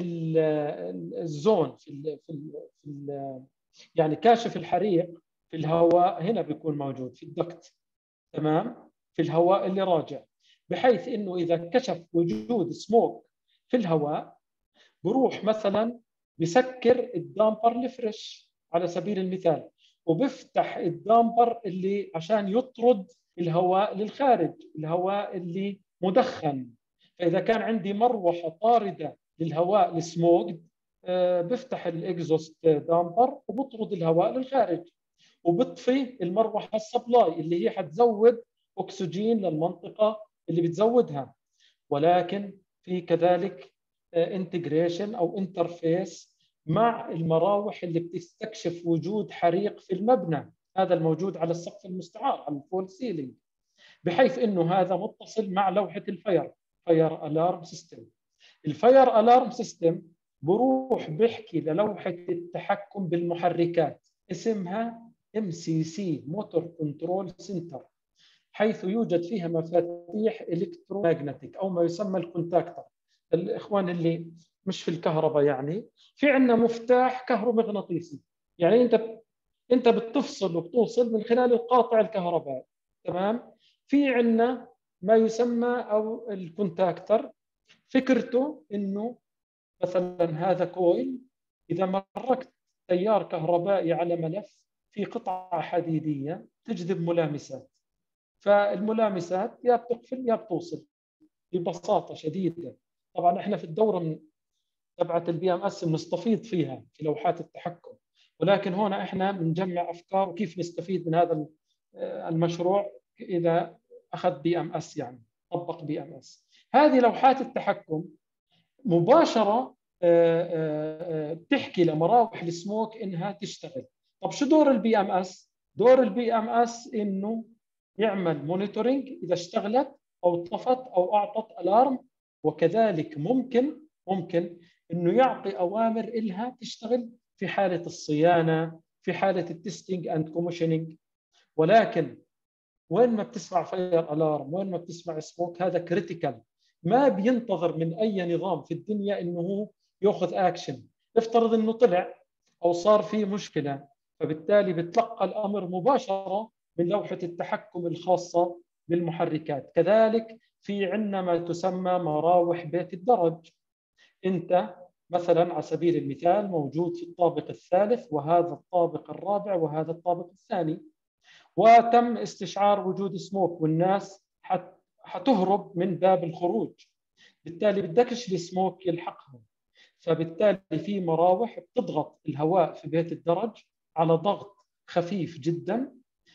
S2: الزون في ال في ال في ال يعني كاشف الحريق في الهواء هنا بيكون موجود في الدكت، تمام، في الهواء اللي راجع، بحيث انه اذا كشف وجود سموك في الهواء بروح مثلا بسكر الدامبر الفريش على سبيل المثال، وبفتح الدامبر اللي عشان يطرد الهواء للخارج، الهواء اللي مدخن. فإذا كان عندي مروحة طاردة للهواء السموك، بفتح الاكزوست دامبر وبطرد الهواء للخارج، وبطفي المروحة السبلاي اللي هي حتزود أكسجين للمنطقة اللي بتزودها. ولكن في كذلك انتجريشن او انترفيس مع المراوح اللي بتستكشف وجود حريق في المبنى، هذا الموجود على السقف المستعار على الفول سيلينج، بحيث انه هذا متصل مع لوحه الفاير فاير الارم سيستم. الفاير الارم سيستم بروح بيحكي للوحه التحكم بالمحركات اسمها ام سي سي موتور كنترول سنتر، حيث يوجد فيها مفاتيح الكترومagnetic او ما يسمى الكونتاكتر. الاخوان اللي مش في الكهرباء يعني في عندنا مفتاح كهرومغناطيسي، يعني انت انت بتفصل وبتوصل من خلال القاطع الكهربائي، تمام. في عندنا ما يسمى او الكونتاكتر، فكرته انه مثلا هذا كويل، اذا مركت تيار كهربائي على ملف في قطعه حديديه تجذب ملامسات، فالملامسات يا بتقفل يا بتوصل ببساطه شديده. طبعا احنا في الدوره من تبعه البي ام اس بنستفيض فيها في لوحات التحكم، ولكن هون احنا بنجمع افكار وكيف نستفيد من هذا المشروع اذا اخذ بي ام اس، يعني طبق بي ام اس. هذه لوحات التحكم مباشره بتحكي لمراوح السموك انها تشتغل. طب شو دور البي ام اس؟ دور البي ام اس انه يعمل مونيتورنج اذا اشتغلت او طفت او اعطت الارم، وكذلك ممكن ممكن انه يعطي اوامر إلها تشتغل في حاله الصيانه، في حاله التستنج اند كوميشننج. ولكن وين ما بتسمع فاير الارم، وين ما بتسمع سموك، هذا كريتيكال، ما بينتظر من اي نظام في الدنيا انه هو ياخذ اكشن. افترض انه طلع او صار في مشكله، فبالتالي بتلقى الامر مباشره من لوحه التحكم الخاصه بالمحركات. كذلك في عندنا ما تسمى مراوح بيت الدرج. انت مثلا على سبيل المثال موجود في الطابق الثالث، وهذا الطابق الرابع، وهذا الطابق الثاني، وتم استشعار وجود سموك والناس حت حتهرب من باب الخروج، بالتالي بدكش السموك يلحقهم. فبالتالي في مراوح بتضغط الهواء في بيت الدرج على ضغط خفيف جدا،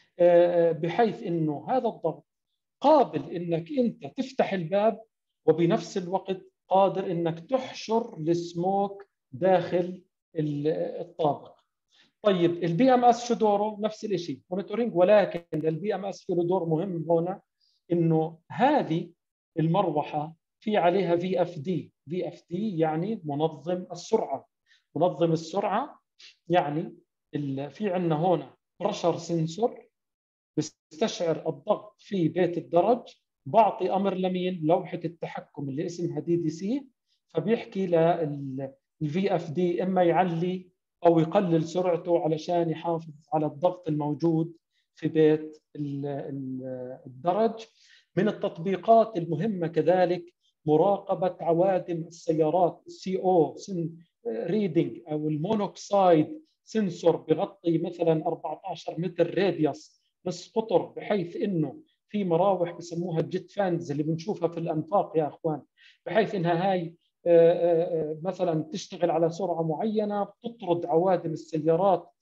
S2: بحيث انه هذا الضغط قابل انك انت تفتح الباب، وبنفس الوقت قادر انك تحشر السموك داخل الطابق. طيب البي ام اس شو دوره؟ نفس الشيء مونيتورنج، ولكن البي ام اس له دور مهم هنا، انه هذه المروحه في عليها في اف دي. في اف دي يعني منظم السرعه. منظم السرعه يعني في عندنا هنا برشر سنسور بيستشعر الضغط في بيت الدرج، بعطي امر لمين؟ لوحه التحكم اللي اسمها دي دي سي، فبيحكي للفي اف دي اما يعلي او يقلل سرعته علشان يحافظ على الضغط الموجود في بيت الدرج. من التطبيقات المهمة كذلك مراقبة عوادم السيارات، السي او ريدنج أو المونوكسايد سنسور بغطي مثلا أربعة عشر متر راديوس نص قطر، بحيث انه في مراوح بسموها الجيت فانز اللي بنشوفها في الانفاق يا اخوان، بحيث انها هاي مثلا تشتغل على سرعه معينه، بتطرد عوادم السيارات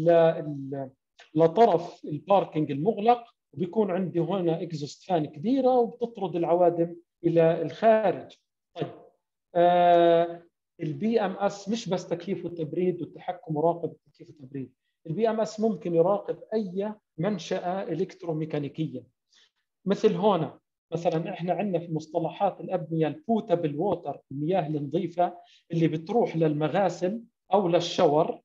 S2: لطرف الباركينج المغلق، وبيكون عندي هنا اكزوست فان كبيره وبتطرد العوادم الى الخارج. طيب آه البي ام اس مش بس تكييف وتبريد والتحكم مراقبه تكييف وتبريد، البي ام اس ممكن يراقب اي منشاه الكتروميكانيكيه. مثل هنا مثلا احنا عندنا في مصطلحات الابنيه البوتابل ووتر، المياه النظيفه اللي بتروح للمغاسل او للشاور،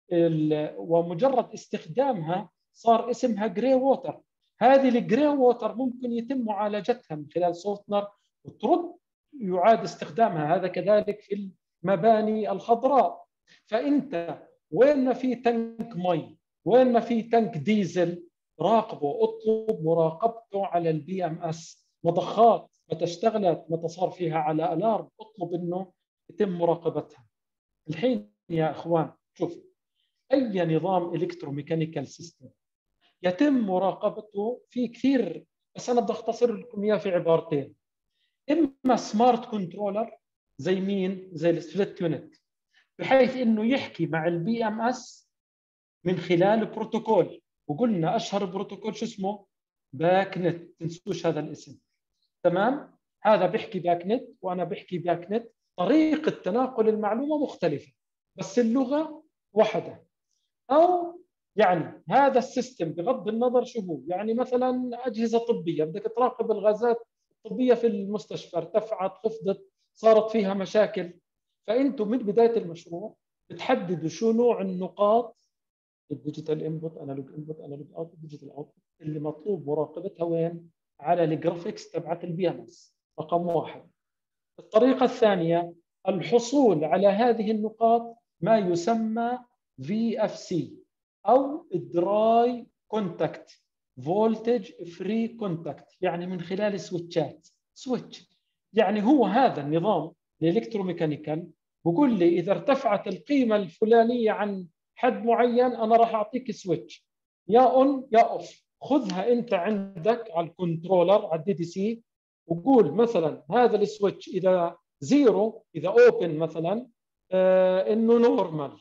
S2: ومجرد استخدامها صار اسمها جراي ووتر. هذه الجراي ووتر ممكن يتم معالجتها من خلال سوفتنر وترد يعاد استخدامها. هذا كذلك في المباني الخضراء. فانت وين ما في تنك مي، وين ما في تنك ديزل، راقبه، اطلب مراقبته على البي ام اس. مضخات متى اشتغلت، متى صار فيها على الارم، اطلب انه يتم مراقبتها. الحين يا اخوان شوفوا، اي نظام الكتروميكانيكال سيستم يتم مراقبته في كثير، بس انا بدي اختصر لكم اياه في عبارتين. اما سمارت كنترولر زي مين؟ زي السبليت يونت، بحيث انه يحكي مع البي ام اس من خلال بروتوكول، وقلنا اشهر بروتوكول شو اسمه؟ باك نت، تنسوش هذا الاسم. تمام؟ هذا بيحكي باك نت وانا بحكي باك نت، طريقه تناقل المعلومه مختلفه بس اللغه واحده. او يعني هذا السيستم بغض النظر شو هو، يعني مثلا اجهزه طبيه بدك تراقب الغازات الطبيه في المستشفى، ارتفعت، خفضت، صارت فيها مشاكل، فانتم من بدايه المشروع بتحددوا شو نوع النقاط، الديجيتال انبوت، انالوج انبوت، انالوج اوتبوت، ديجيتال اوتبوت، اللي مطلوب مراقبتها وين؟ على الجرافيكس تبعت البي ام اس. رقم واحد. الطريقه الثانيه الحصول على هذه النقاط، ما يسمى في اف سي او دراي كونتاكت فولتج فري كونتاكت، يعني من خلال سويتشات. سويتش يعني هو هذا النظام الالكتروميكانيكال بقول لي اذا ارتفعت القيمه الفلانيه عن حد معين انا راح اعطيك سويتش يا اون يا اوف. خذها انت عندك على الكنترولر على الدي دي سي، وقول مثلا هذا السويتش اذا زيرو، اذا اوبن مثلا آه انه نورمال،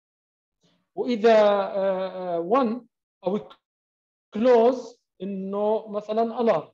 S2: واذا واحد او كلوز انه مثلا الارم.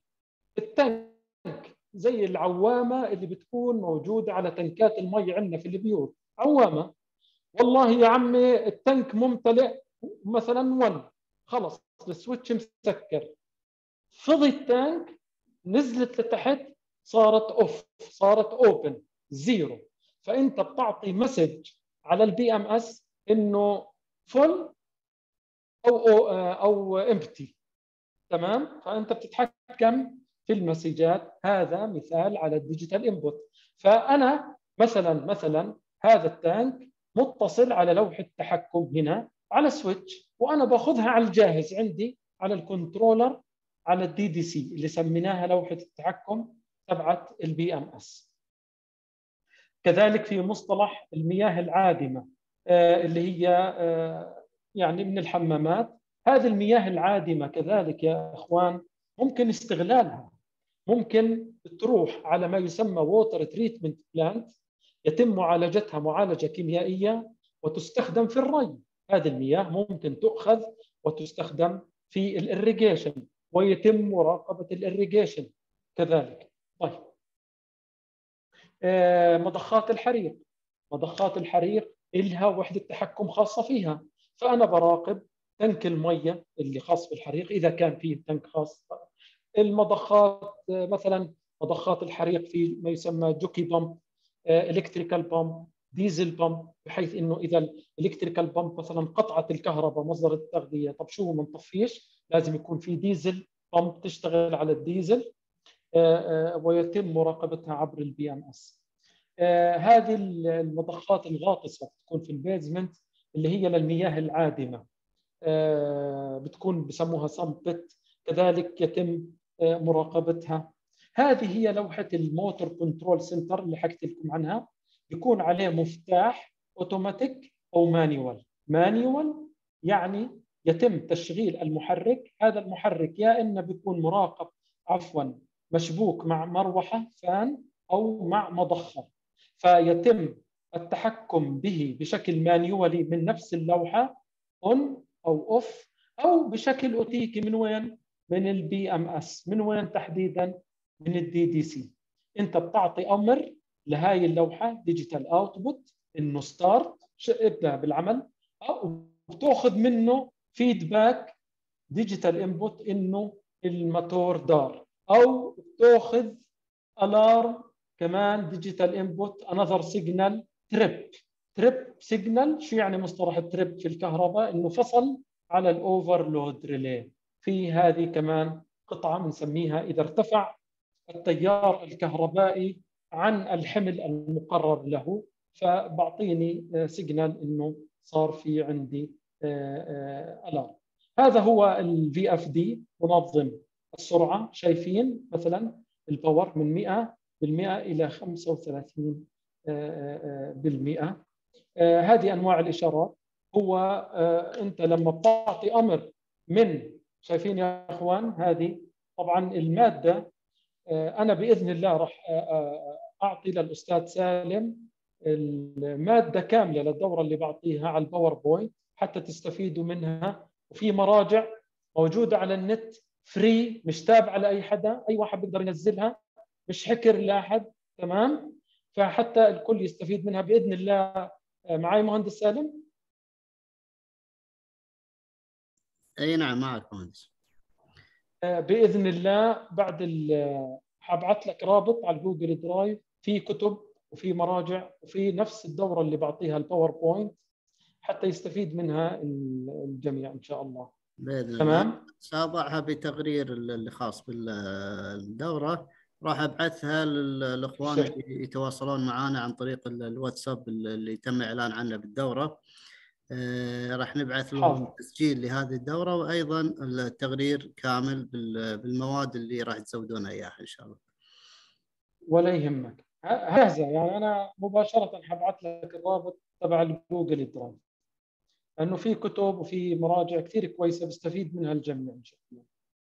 S2: التنك زي العوامه اللي بتكون موجوده على تنكات المي عندنا في البيوت، عوامه. والله يا عمي التنك ممتلئ مثلا واحد، خلص السويتش مسكر، فضي التانك، نزلت لتحت، صارت اوف، صارت اوبن، زيرو. فانت بتعطي مسج على البي ام اس انه فل او او او امبتي. تمام؟ فانت بتتحكم في المسجات. هذا مثال على الديجيتال انبوت. فانا مثلا مثلا هذا التانك متصل على لوحه تحكم هنا على سويتش، وانا باخذها على الجاهز عندي على الكنترولر على الدي دي سي اللي سميناها لوحه التحكم تبعت البي ام اس. كذلك في مصطلح المياه العادمه اللي هي يعني من الحمامات. هذه المياه العادمه كذلك يا اخوان ممكن استغلالها، ممكن تروح على ما يسمى ووتر تريتمنت بلانت، يتم معالجتها معالجه كيميائيه وتستخدم في الري. هذه المياه ممكن تؤخذ وتستخدم في الإريجيشن ويتم مراقبه الإريجيشن كذلك. طيب آه مضخات الحريق. مضخات الحريق لها وحده تحكم خاصه فيها، فانا براقب تنك الميه اللي خاص بالحريق اذا كان فيه تنك خاص. المضخات مثلا مضخات الحريق في ما يسمى جوكي بامب، الكتريكال بامب، ديزل بامب، بحيث انه اذا الالكتريكال بامب مثلا قطعت الكهرباء مصدر التغذيه، طب شو ما نطفيش، لازم يكون في ديزل بامب تشتغل على الديزل ويتم مراقبتها عبر البي ام اس. هذه المضخات الغاطسه تكون في البيزمنت اللي هي للمياه العادمه. بتكون بسموها صمبت، كذلك يتم مراقبتها. هذه هي لوحة الموتور كنترول سنتر اللي حكيت لكم عنها، يكون عليه مفتاح اوتوماتيك او مانيوال. مانيوال يعني يتم تشغيل المحرك، هذا المحرك يا إما بيكون مراقب عفوا مشبوك مع مروحة فان أو مع مضخة، فيتم التحكم به بشكل مانيولي من نفس اللوحة اون أو اوف، أو بشكل أوتيكي. من وين؟ من البي ام اس. من وين تحديدا؟ من الدي دي سي. انت بتعطي امر لهاي اللوحه ديجيتال اوتبوت انه ستارت، ابدا بالعمل، او بتاخذ منه فيدباك ديجيتال انبوت انه الموتور دار، او بتاخذ الارم كمان ديجيتال انبوت انذر سيجنال تريب. تريب سيجنال، شو يعني مصطلح التريب في الكهرباء؟ انه فصل على الاوفرلود ريلي. في هذه كمان قطعه بنسميها اذا ارتفع التيار الكهربائي عن الحمل المقرر له، فبعطيني سيجنال انه صار في عندي الارم. هذا هو الفي اف دي، منظم السرعه. شايفين مثلا الباور من مئة بالمئة الى خمسة وثلاثين بالمئة. هذه انواع الاشارات. هو انت لما بتعطي امر من، شايفين يا اخوان، هذه طبعا الماده. انا باذن الله راح اعطي للاستاذ سالم الماده كامله للدوره اللي بعطيها على الباوربوينت حتى تستفيدوا منها، وفي مراجع موجوده على النت فري، مش تابعه لاي حدا، اي واحد بيقدر ينزلها، مش حكر لاحد، تمام؟ فحتى الكل يستفيد منها باذن الله. معي مهندس سالم؟
S1: اي نعم معك مهندس.
S2: باذن الله بعد حابعث لك رابط على الجوجل درايف، في كتب وفي مراجع وفي نفس الدوره اللي بعطيها الباوربوينت حتى يستفيد منها الجميع ان شاء الله.
S1: باذن
S2: تمام؟
S1: الله ساضعها بتقرير اللي خاص بالدوره، راح ابعثها للاخوان اللي يتواصلون معنا عن طريق الواتساب اللي تم اعلان عنه بالدوره. آه راح نبعث لهم تسجيل لهذه الدوره، وايضا التقرير كامل بالمواد اللي راح تزودونها اياها ان شاء الله.
S2: ولا يهمك، جاهزه يعني. انا مباشره حبعث لك الرابط تبع الجوجل درايف، لانه في كتب وفي مراجع كثير كويسه بيستفيد منها الجميع ان شاء الله.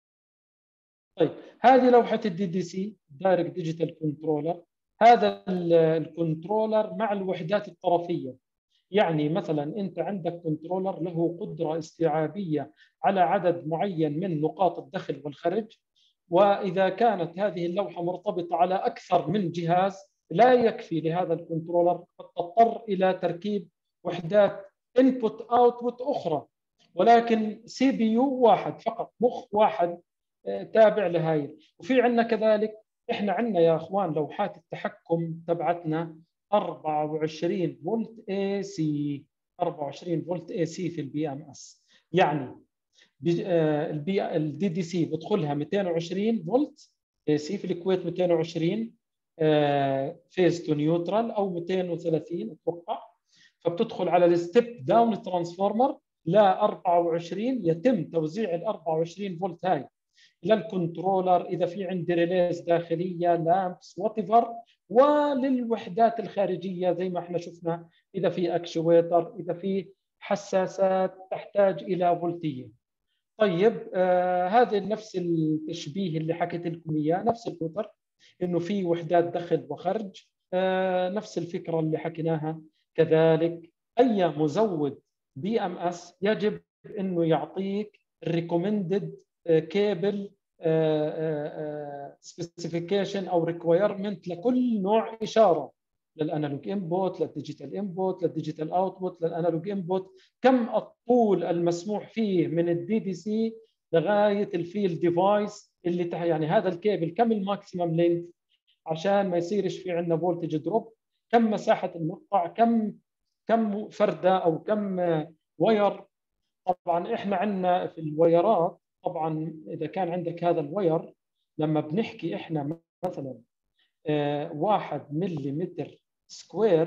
S2: طيب، هذه لوحه الدي دي سي، دايركت ديجيتال كنترولر. هذا الكنترولر مع الوحدات الطرفيه. يعني مثلا انت عندك كنترولر له قدره استيعابيه على عدد معين من نقاط الدخل والخرج، واذا كانت هذه اللوحه مرتبطه على اكثر من جهاز لا يكفي لهذا الكنترولر، قد تضطر الى تركيب وحدات انبوت اوتبوت اخرى، ولكن سي بي يو واحد فقط، مخ واحد تابع لهاي. وفي عندنا كذلك، احنا عندنا يا اخوان لوحات التحكم تبعتنا أربعة وعشرين فولت اي سي، أربعة وعشرين فولت اي سي في البي ام اس. يعني البي الدي دي سي بدخلها مئتين وعشرين فولت اي سي، في الكويت مئتين وعشرين فيز تو نيوترال، او مئتين وثلاثين اتوقع. فبتدخل على الستيب داون ترانسفورمر ل أربعة وعشرين، يتم توزيع ال أربعة وعشرين فولت هاي للكنترولر، اذا في عندي ريليز داخليه، لامبس، وات ايفر، وللوحدات الخارجيه زي ما احنا شفنا، اذا في اكشويتر، اذا في حساسات تحتاج الى فولتيه. طيب، آه هذا نفس التشبيه اللي حكيت لكم اياه، نفس الفكر، انه في وحدات دخل وخرج. آه نفس الفكره اللي حكيناها. كذلك اي مزود بي ام اس يجب انه يعطيك الريكومندد كيبل سبيسيفيكيشن او ريكويرمنت لكل نوع اشاره، للانالوج انبوت، للديجيتال انبوت، للديجيتال اوتبوت، للانالوج انبوت، كم الطول المسموح فيه من الدي دي سي لغايه الفيلد ديفايس اللي تح... يعني هذا الكيبل كم الماكسيمم لينث عشان ما يصيرش في عندنا فولتج دروب، كم مساحه المقطع، كم كم فرده او كم وير. طبعا احنا عندنا في الويرات، طبعا اذا كان عندك هذا الوير، لما بنحكي احنا مثلا واحد ملي متر سكوير،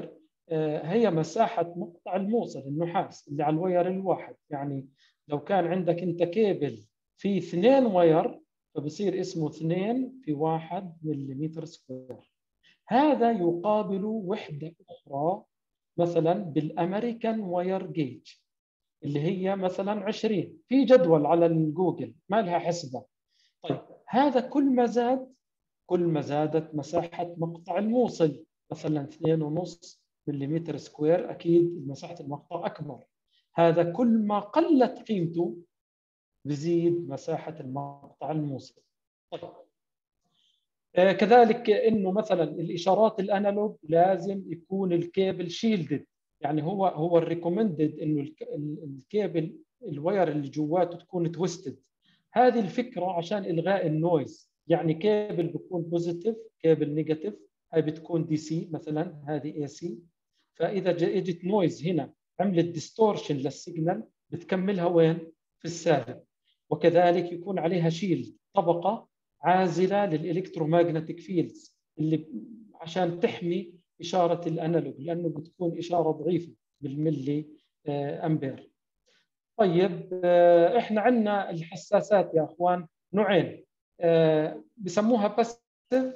S2: هي مساحة مقطع الموصل النحاس اللي على الوير الواحد. يعني لو كان عندك أنت كيبل فيه اثنين وير فبصير اسمه اثنين في واحد مليمتر سكوير. هذا يقابل وحدة أخرى مثلا بالأمريكان وير جيج اللي هي مثلا عشرين، في جدول على الجوجل ما لها حسبة. طيب هذا كل ما زاد كل ما زادت مساحة مقطع الموصل مثلا اثنين ونص مليمتر سكوير، أكيد مساحة المقطع أكبر. هذا كل ما قلت قيمته بزيد مساحة المقطع الموصل. طيب آه كذلك إنه مثلا الإشارات الأنالوج لازم يكون الكيبل شيلدد، يعني هو هو الريكومندد إنه الكيبل الواير اللي جواته تكون تويستد. هذه الفكرة عشان إلغاء النويز، يعني كيبل بيكون بوزيتيف كيبل نيجاتيف، هاي بتكون دي سي مثلا، هذه اي سي. فاذا اجت نويز هنا عملت ديستورشن للسيجنال بتكملها وين؟ في السالب. وكذلك يكون عليها شيلد، طبقه عازله للالكترومagnetic فيلدز اللي عشان تحمي اشاره الانالوج، لانه بتكون اشاره ضعيفه بالملي امبير. طيب احنا عندنا الحساسات يا اخوان نوعين، بسموها باسيف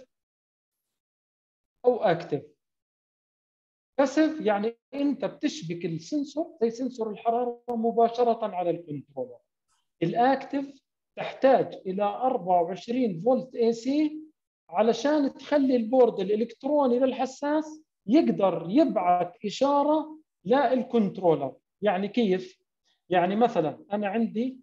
S2: او اكتف. باسيف يعني انت بتشبك السنسور زي سنسور الحراره مباشره على الكنترولر. الاكتف تحتاج الى أربعة وعشرين فولت اي سي علشان تخلي البورد الالكتروني للحساس يقدر يبعث اشاره للكنترولر. يعني كيف؟ يعني مثلا انا عندي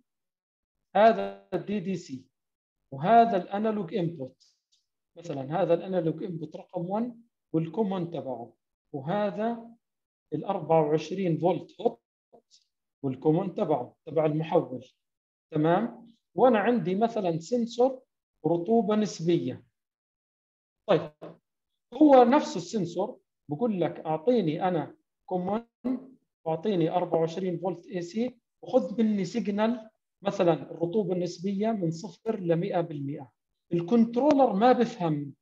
S2: هذا الدي دي سي وهذا الانالوج انبوت، مثلا هذا الانالوج انبوت رقم واحد والكومون تبعه، وهذا ال أربعة وعشرين فولت هوت والكومون تبعه تبع المحول. تمام؟ وانا عندي مثلا سنسور رطوبه نسبيه. طيب هو نفس السنسور بقول لك اعطيني انا كومون واعطيني أربعة وعشرين فولت اي سي وخذ مني سيجنال مثلا الرطوبه النسبيه من صفر ل مئة بالمئة. الكنترولر ما بفهم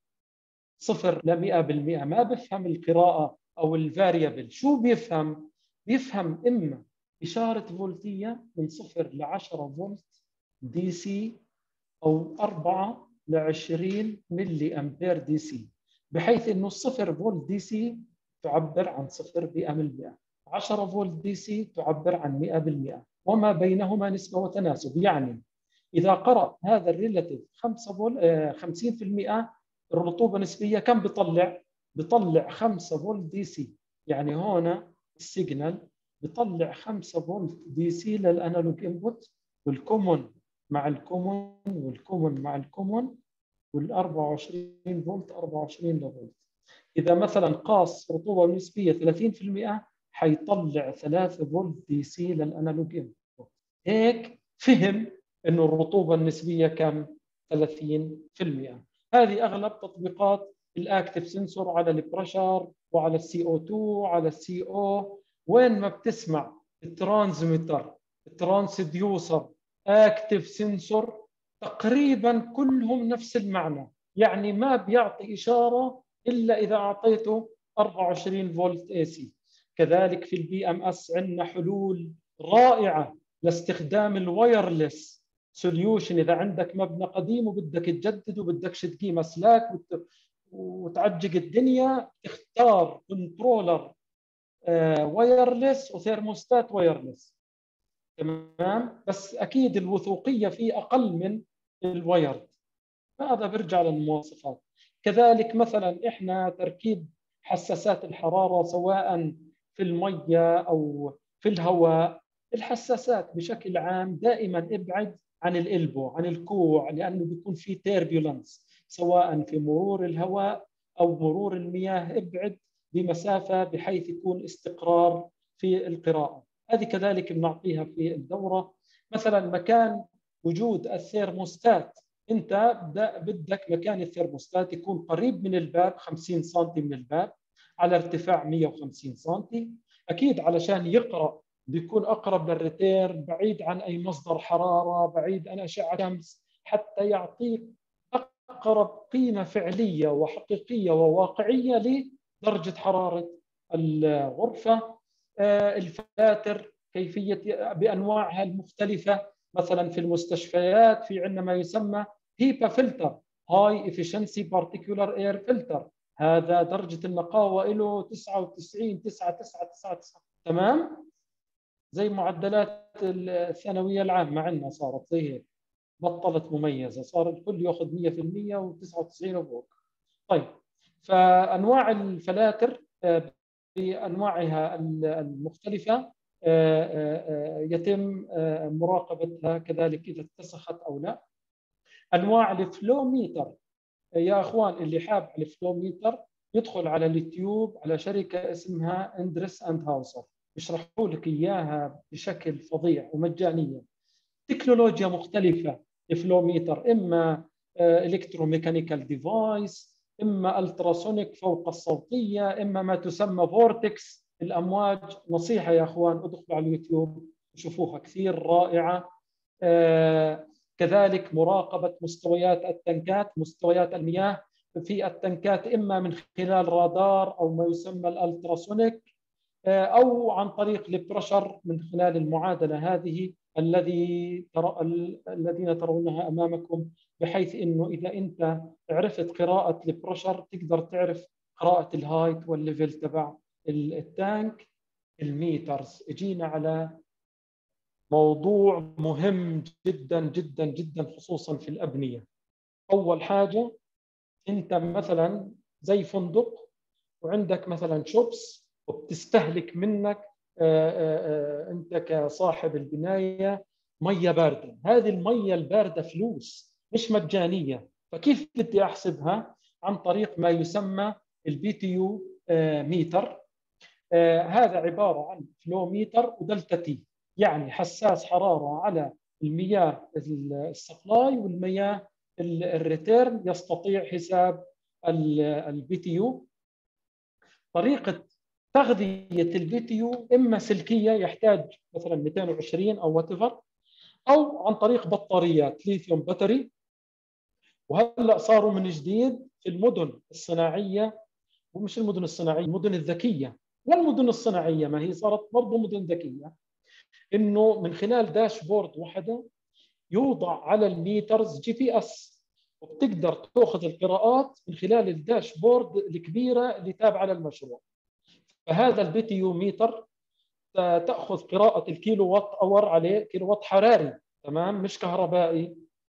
S2: صفر ل مئة بالمئة، ما بفهم القراءه او الفاريبل. شو بيفهم؟ بيفهم اما اشاره فولتيه من صفر ل عشرة فولت دي سي او أربعة ل عشرين ملي امبير دي سي، بحيث انه الصفر فولت دي سي تعبر عن صفر مئة بالمئة، عشرة فولت دي سي تعبر عن مئة بالمئة، وما بينهما نسبه وتناسب. يعني اذا قرأ هذا الريلاتيف خمسة فولت خمسين بالمئة الرطوبه النسبيه كم بيطلع؟ بيطلع خمسة فولت دي سي. يعني هنا السيجنال بيطلع خمسة فولت دي سي للانالوج انبوت، والكومون مع الكومون والكومون مع الكومون، وال أربعة وعشرين فولت أربعة وعشرين فولت. اذا مثلا قاس رطوبه نسبيه ثلاثين بالمئة حيطلع ثلاثة فولت دي سي للانالوج انبوت. هيك فهم انه الرطوبه النسبيه كم؟ ثلاثين بالمئة. هذه اغلب تطبيقات الاكتف سنسور على البريشر وعلى السي او اثنين وعلى السي او. وين ما بتسمع الترانزميتر الترانسديوسر اكتف سنسور تقريبا كلهم نفس المعنى، يعني ما بيعطي اشاره الا اذا اعطيته أربعة وعشرين فولت اي سي. كذلك في البي ام اس عندنا حلول رائعه لاستخدام الوايرلس سوليوشن. اذا عندك مبنى قديم وبدك تجدد وبدكش تقيم اسلاك وتعجق الدنيا، تختار كنترولر وايرلس وثيرموستات وايرلس. تمام؟ بس اكيد الوثوقيه فيه اقل من الوايرد، هذا بيرجع للمواصفات. كذلك مثلا احنا تركيب حساسات الحراره سواء في الميه او في الهواء، الحساسات بشكل عام دائما ابعد عن الالبو عن الكوع، لانه بيكون في تيربيولنس سواء في مرور الهواء او مرور المياه، ابعد بمسافه بحيث يكون استقرار في القراءه. هذه كذلك بنعطيها في الدوره. مثلا مكان وجود الثيرموستات، انت بدك مكان الثيرموستات يكون قريب من الباب خمسين سم من الباب على ارتفاع مئة وخمسين سم. اكيد علشان يقرا بيكون اقرب للريتير، بعيد عن اي مصدر حراره، بعيد عن اشعه شمس، حتى يعطيك اقرب قيمه فعليه وحقيقيه وواقعيه لدرجه حراره الغرفة. الفلاتر كيفية بأنواعها المختلفة، مثلا في المستشفيات في عندنا ما يسمى هيبا فلتر، هاي افشنسي بارتيكولار اير فلتر، هذا درجة النقاوة له تسعة وتسعين تسعة تسعة تسعة تسعة، تمام؟ زي معدلات الثانوية العامة عندنا صارت زي هيك، بطلت مميزة، صار الكل ياخذ مية بالمية وتسعة وتسعين وفوق. طيب، فأنواع الفلاتر بأنواعها المختلفة يتم مراقبتها كذلك إذا اتسخت أو لا. أنواع الفلوميتر يا أخوان، اللي حاب على الفلوميتر يدخل على اليوتيوب على شركة اسمها اندرس اند هاوسر، يشرحوا لك إياها بشكل فظيع ومجانيا. تكنولوجيا مختلفة الفلوميتر، إما الكتروميكانيكال ديفايس، اما التراسونيك فوق الصوتيه، اما ما تسمى فورتكس الامواج. نصيحه يا اخوان، ادخلوا على اليوتيوب وشوفوها كثير رائعه. آه كذلك مراقبه مستويات التنكات، مستويات المياه في التنكات، اما من خلال رادار او ما يسمى الالتراسونيك، آه او عن طريق البرشر من خلال المعادله هذه الذي ترى الذين ترونها امامكم، بحيث انه اذا انت عرفت قراءه البرشر تقدر تعرف قراءه الهايت والليفل تبع التانك. الميترز، اجينا على موضوع مهم جدا جدا جدا خصوصا في الابنيه. اول حاجه، انت مثلا زي فندق وعندك مثلا شوبس وبتستهلك منك آآ آآ انت كصاحب البنايه ميه بارده، هذه الميه البارده فلوس مش مجانيه، فكيف بدي احسبها؟ عن طريق ما يسمى البي تي يو ميتر. هذا عباره عن فلو ميتر ودلتا تي، يعني حساس حراره على المياه السبلاي والمياه الريتيرن، يستطيع حساب البي تي يو. طريقه تغذيه البي تي يو اما سلكيه يحتاج مثلا مئتين وعشرين او وات ايفر، او عن طريق بطاريات ليثيوم باتري. وهلا صاروا من جديد في المدن الصناعيه، ومش المدن الصناعيه، المدن الذكيه والمدن الصناعيه ما هي صارت برضه مدن ذكيه، انه من خلال داشبورد واحده يوضع على الميترز جي بي اس، وبتقدر تاخذ القراءات من خلال الداشبورد الكبيره اللي تابعه للمشروع. فهذا البي تي يو ميتر تاخذ قراءه الكيلو وات اور عليه، كيلو وات حراري، تمام، مش كهربائي.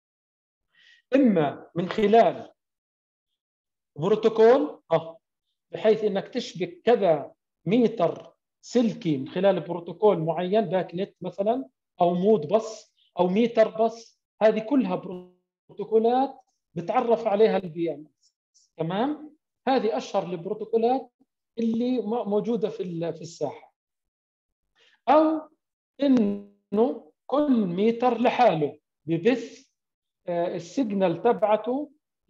S2: اما من خلال بروتوكول اه بحيث انك تشبك كذا ميتر سلكي من خلال بروتوكول معين، باك نت مثلا، او مود بس، او ميتر بس، هذه كلها بروتوكولات بتعرف عليها البي ام اس، تمام. هذه اشهر البروتوكولات اللي موجوده في في الساحه. او انه كل ميتر لحاله ببث السيجنال تبعته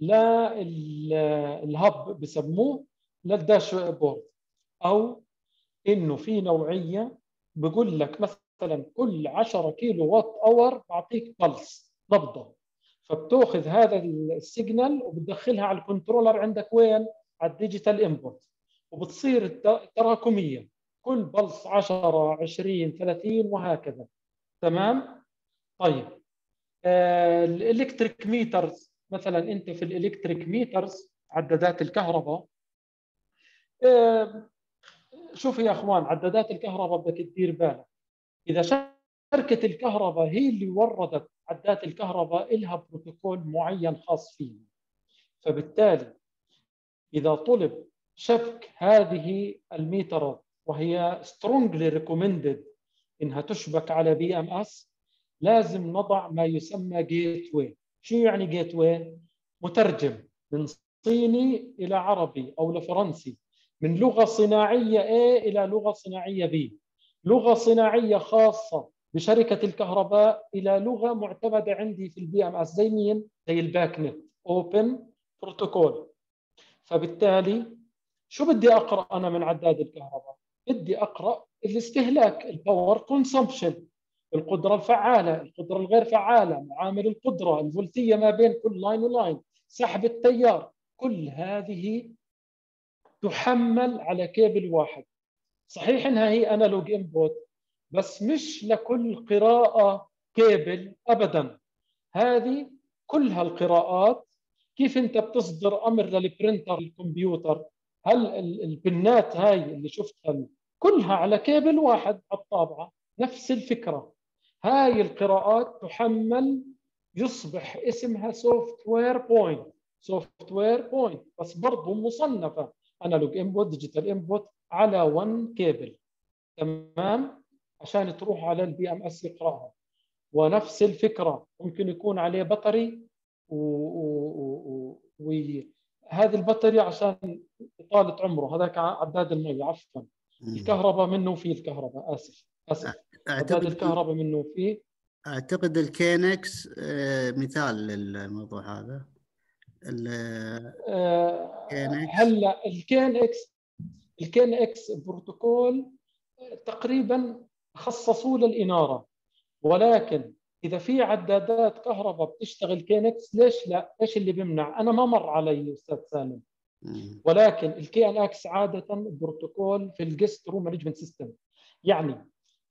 S2: للهب بسموه للداشبورد، او انه في نوعيه بقول لك مثلا كل عشرة كيلو وات اور بعطيك بلس نبضه، فبتاخذ هذا السيجنال وبتدخلها على الكنترولر عندك وين؟ على الديجيتال انبوت، وبتصير تراكميه، كل بلس عشرة عشرين ثلاثين وهكذا، تمام. طيب، آه الالكتريك ميترز مثلا، انت في الالكتريك ميترز عدادات الكهرباء، آه شوف يا اخوان، عدادات الكهرباء بدك تدير بالك، اذا شركه الكهرباء هي اللي وردت عدادات الكهرباء لها بروتوكول معين خاص فيها، فبالتالي اذا طلب شبك هذه الميترات وهي strongly recommended انها تشبك على بي ام اس، لازم نضع ما يسمى جيت واي. شو يعني جيت واي؟ مترجم من صيني الى عربي او لفرنسي، من لغه صناعيه A الى لغه صناعيه B، لغه صناعيه خاصه بشركه الكهرباء الى لغه معتمده عندي في البي ام اس، زي مين؟ زي الباك نت اوبن بروتوكول. فبالتالي شو بدي اقرا انا من عداد الكهرباء؟ بدي اقرا الاستهلاك، الباور كونسومبشن، القدره الفعاله، القدره الغير فعاله، معامل القدره، الفولتيه ما بين كل لاين ولاين، سحب التيار، كل هذه تحمل على كيبل واحد. صحيح انها هي انالوج انبوت، بس مش لكل قراءه كيبل ابدا. هذه كلها القراءات كيف انت بتصدر امر للبرنتر الكمبيوتر، هل البنات هاي اللي شفتها كلها على كيبل واحد على الطابعه، نفس الفكره. هاي القراءات تحمل، يصبح اسمها سوفت وير بوينت، سوفت وير بوينت، بس برضه مصنفه انالوج انبوت ديجيتال انبوت على وان كيبل. تمام، عشان تروح على البي ام اس يقراها. ونفس الفكره ممكن يكون عليه بطاري، وهذه البطارية عشان إطالة عمره، هذاك عداد المية، عفوا الكهرباء منه فيه، الكهرباء آسف آسف عداد الكهرباء منه فيه.
S1: أعتقد الكينكس مثال للموضوع هذا.
S2: هلا الكين اكس الكين اكس بروتوكول تقريبا خصصوه للإنارة، ولكن إذا في عدادات كهرباء بتشتغل كينكس ليش لا؟ إيش اللي بيمنع؟ أنا ما مر علي أستاذ سالم. ولكن الكي ان اكس عادة بروتوكول في الجست روم مانجمنت سيستم، يعني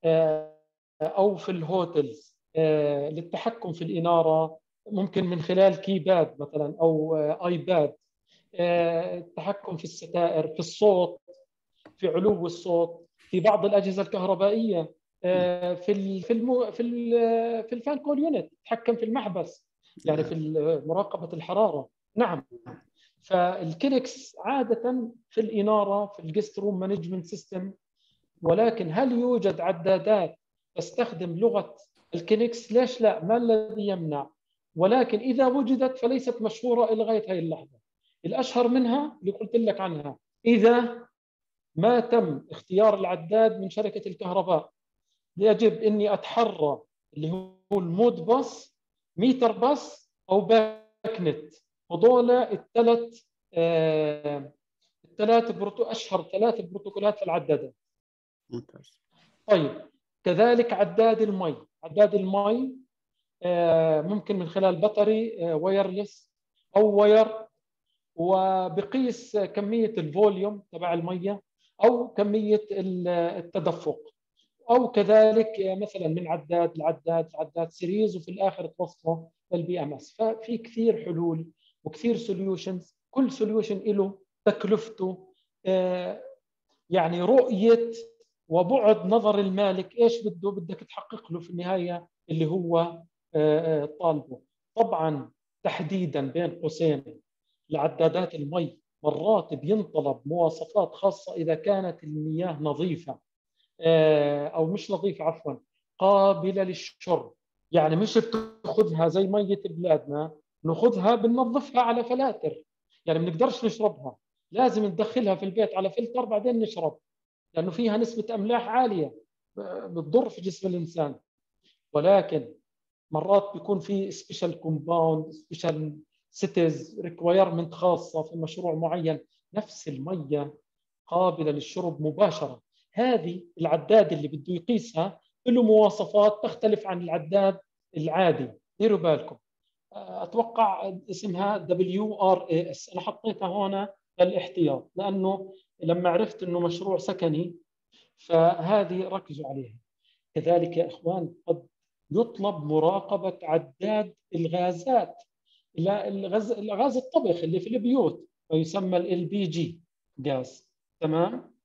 S2: أو في الهوتلز للتحكم في الإنارة، ممكن من خلال كيباد مثلا أو آيباد، التحكم في الستائر، في الصوت، في علو الصوت، في بعض الأجهزة الكهربائية، في ال في المو في ال في الفان كول يونت، تتحكم في المحبس، يعني في مراقبة الحرارة. نعم، فالكينكس عادة في الإنارة في الجست روم مانجمنت سيستم. ولكن هل يوجد عدادات تستخدم لغة الكينكس؟ ليش لا؟ ما الذي يمنع؟ ولكن إذا وجدت فليست مشهورة إلى غاية هذه اللحظة. الأشهر منها اللي قلت لك عنها، إذا ما تم اختيار العداد من شركة الكهرباء، يجب أني أتحرى اللي هو المود باس، ميتر باس، أو باك نت. هذول الثلاث آه الثلاث بروتو أشهر ثلاث بروتوكولات في العدادات.
S1: ممتاز.
S2: طيب، كذلك عداد المي، عداد المي آه ممكن من خلال بطاري آه وايرلس أو واير، وبقيس كمية الفوليوم تبع المية أو كمية التدفق، أو كذلك مثلا من عداد لعداد لعداد سيريز، وفي الآخر توصله للبي ام اس. ففي كثير حلول وكثير سوليوشنز، كل سوليوشن له تكلفته، يعني رؤية وبعد نظر المالك ايش بده بدك تحقق له في النهاية اللي هو طالبه. طبعا تحديدا بين قوسين لعدادات المي مرات بينطلب مواصفات خاصة إذا كانت المياه نظيفة أو مش نظيفة، عفوا قابلة للشرب. يعني مش بتاخذها زي مية بلادنا ناخذها بننظفها على فلاتر، يعني ما بنقدرش نشربها، لازم ندخلها في البيت على فلتر بعدين نشرب، لأنه فيها نسبة أملاح عالية بتضر في جسم الإنسان. ولكن مرات بيكون في سبيشال كومباوند، سبيشال سيتيز ريكوايرمنت خاصة في مشروع معين، نفس المية قابلة للشرب مباشرة. هذه العداد اللي بده يقيسها له مواصفات تختلف عن العداد العادي. ديروا بالكم، أتوقع اسمها دبليو آر إيه إس، أنا حطيتها هون للاحتياط لأنه لما عرفت أنه مشروع سكني فهذه ركزوا عليها. كذلك يا إخوان قد يطلب مراقبة عداد الغازات، الغاز الغاز الطبخ اللي في البيوت ويسمى ال بي جي غاز. تمام؟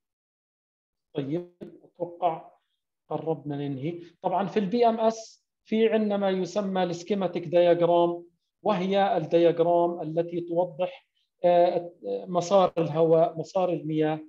S2: طيب اتوقع قربنا ننهي. طبعا في البي ام اس في عندنا ما يسمى السكيماتيك دياجرام، وهي الدياجرام التي توضح مسار الهواء، مسار المياه،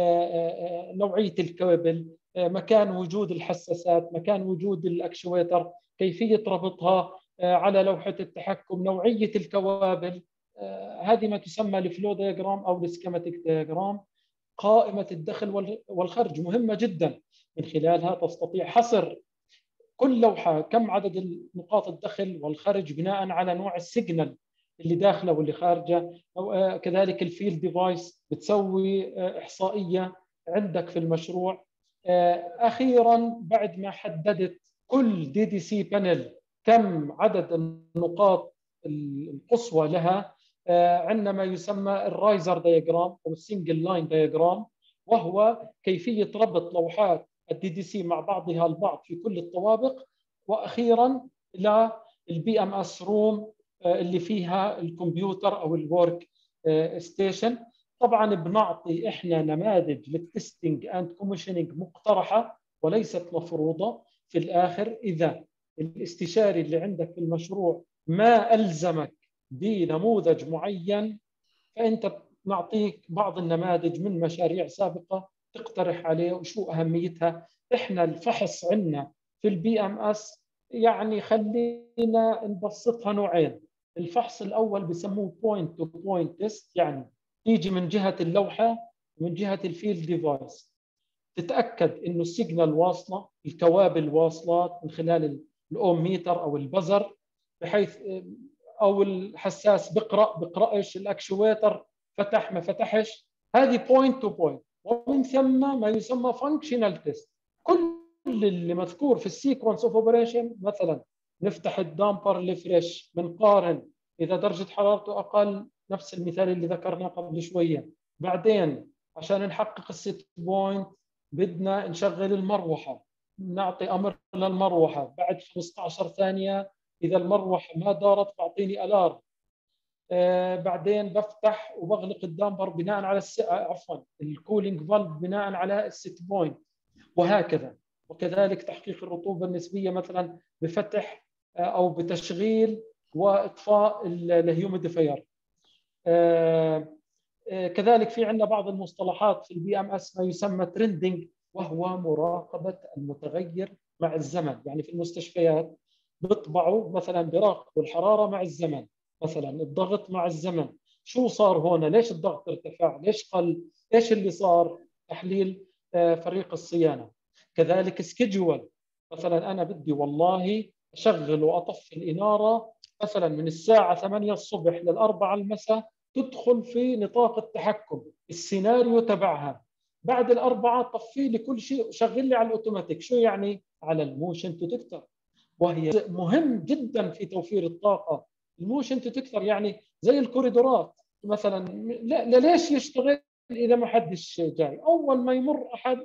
S2: نوعية الكابل، مكان وجود الحساسات، مكان وجود الاكشويتر، كيفية ربطها على لوحة التحكم، نوعية الكوابل. هذه ما تسمى الفلو دياجرام أو السكيماتيك دياجرام. قائمة الدخل والخرج مهمة جدا، من خلالها تستطيع حصر كل لوحة كم عدد نقاط الدخل والخرج بناء على نوع السيجنال اللي داخله واللي خارجه. أو كذلك الفيلد ديفايس بتسوي إحصائية عندك في المشروع. أخيرا بعد ما حددت كل دي دي سي بانل كم عدد النقاط القصوى لها، عندنا ما يسمى الرايزر دياجرام أو السنجل لاين دياجرام، وهو كيفية ربط لوحات الدي دي سي مع بعضها البعض في كل الطوابق، وأخيرا للبي ام اس روم اللي فيها الكمبيوتر أو الورك ستيشن. طبعا بنعطي إحنا نماذج للتستنج أند كوميشننج مقترحة وليست مفروضة. في الآخر إذا الاستشاري اللي عندك في المشروع ما ألزمك بنموذج معين، فأنت نعطيك بعض النماذج من مشاريع سابقة تقترح عليه وشو أهميتها. إحنا الفحص عندنا في البي ام اس يعني خلينا نبسطها نوعين. الفحص الأول بسموه بوينت تو بوينت تيست، يعني تيجي من جهة اللوحة ومن جهة الفيلد ديفايس تتأكد إنه السيجنال واصلة، الكوابل واصلات من خلال الأوم ميتر أو البزر، بحيث أو الحساس بقرأ بقرأش، الأكشويتر فتح ما فتحش. هذه بوينت تو بوينت. ومن ثم ما يسمى فانكشنال تيست، كل اللي مذكور في السيكونس اوف اوبريشن. مثلا نفتح الدامبر الفريش، بنقارن اذا درجه حرارته اقل، نفس المثال اللي ذكرناه قبل شويه. بعدين عشان نحقق الست بوينت بدنا نشغل المروحه، نعطي امر للمروحه بعد خمسة عشر ثانيه اذا المروحه ما دارت بعطيني الارم. آه بعدين بفتح وبغلق الدامبر بناء على الس... عفوا الكولينج فالف بناء على الست بوينت، وهكذا. وكذلك تحقيق الرطوبه النسبيه مثلا بفتح آه او بتشغيل واطفاء الهيوميديفاير. آه آه كذلك في عندنا بعض المصطلحات في البي ام اس ما يسمى ترندنج، وهو مراقبه المتغير مع الزمن. يعني في المستشفيات بيطبعوا مثلا بيراقبوا الحراره مع الزمن، مثلا الضغط مع الزمن، شو صار هون، ليش الضغط ارتفع، ليش قل، ايش اللي صار، تحليل فريق الصيانه. كذلك سكيدجول، مثلا انا بدي والله اشغل واطفي الاناره مثلا من الساعه ثمانية الصبح للأربعة المساء، تدخل في نطاق التحكم السيناريو تبعها. بعد الأربعة طفي لي كل شيء، شغل لي على الاوتوماتيك. شو يعني؟ على الموشن ديتكتور، وهي مهم جدا في توفير الطاقه. الموشن ديتكتور يعني زي الكوريدورات مثلا، لا ليش يشتغل اذا ما حدش جاي؟ اول ما يمر احد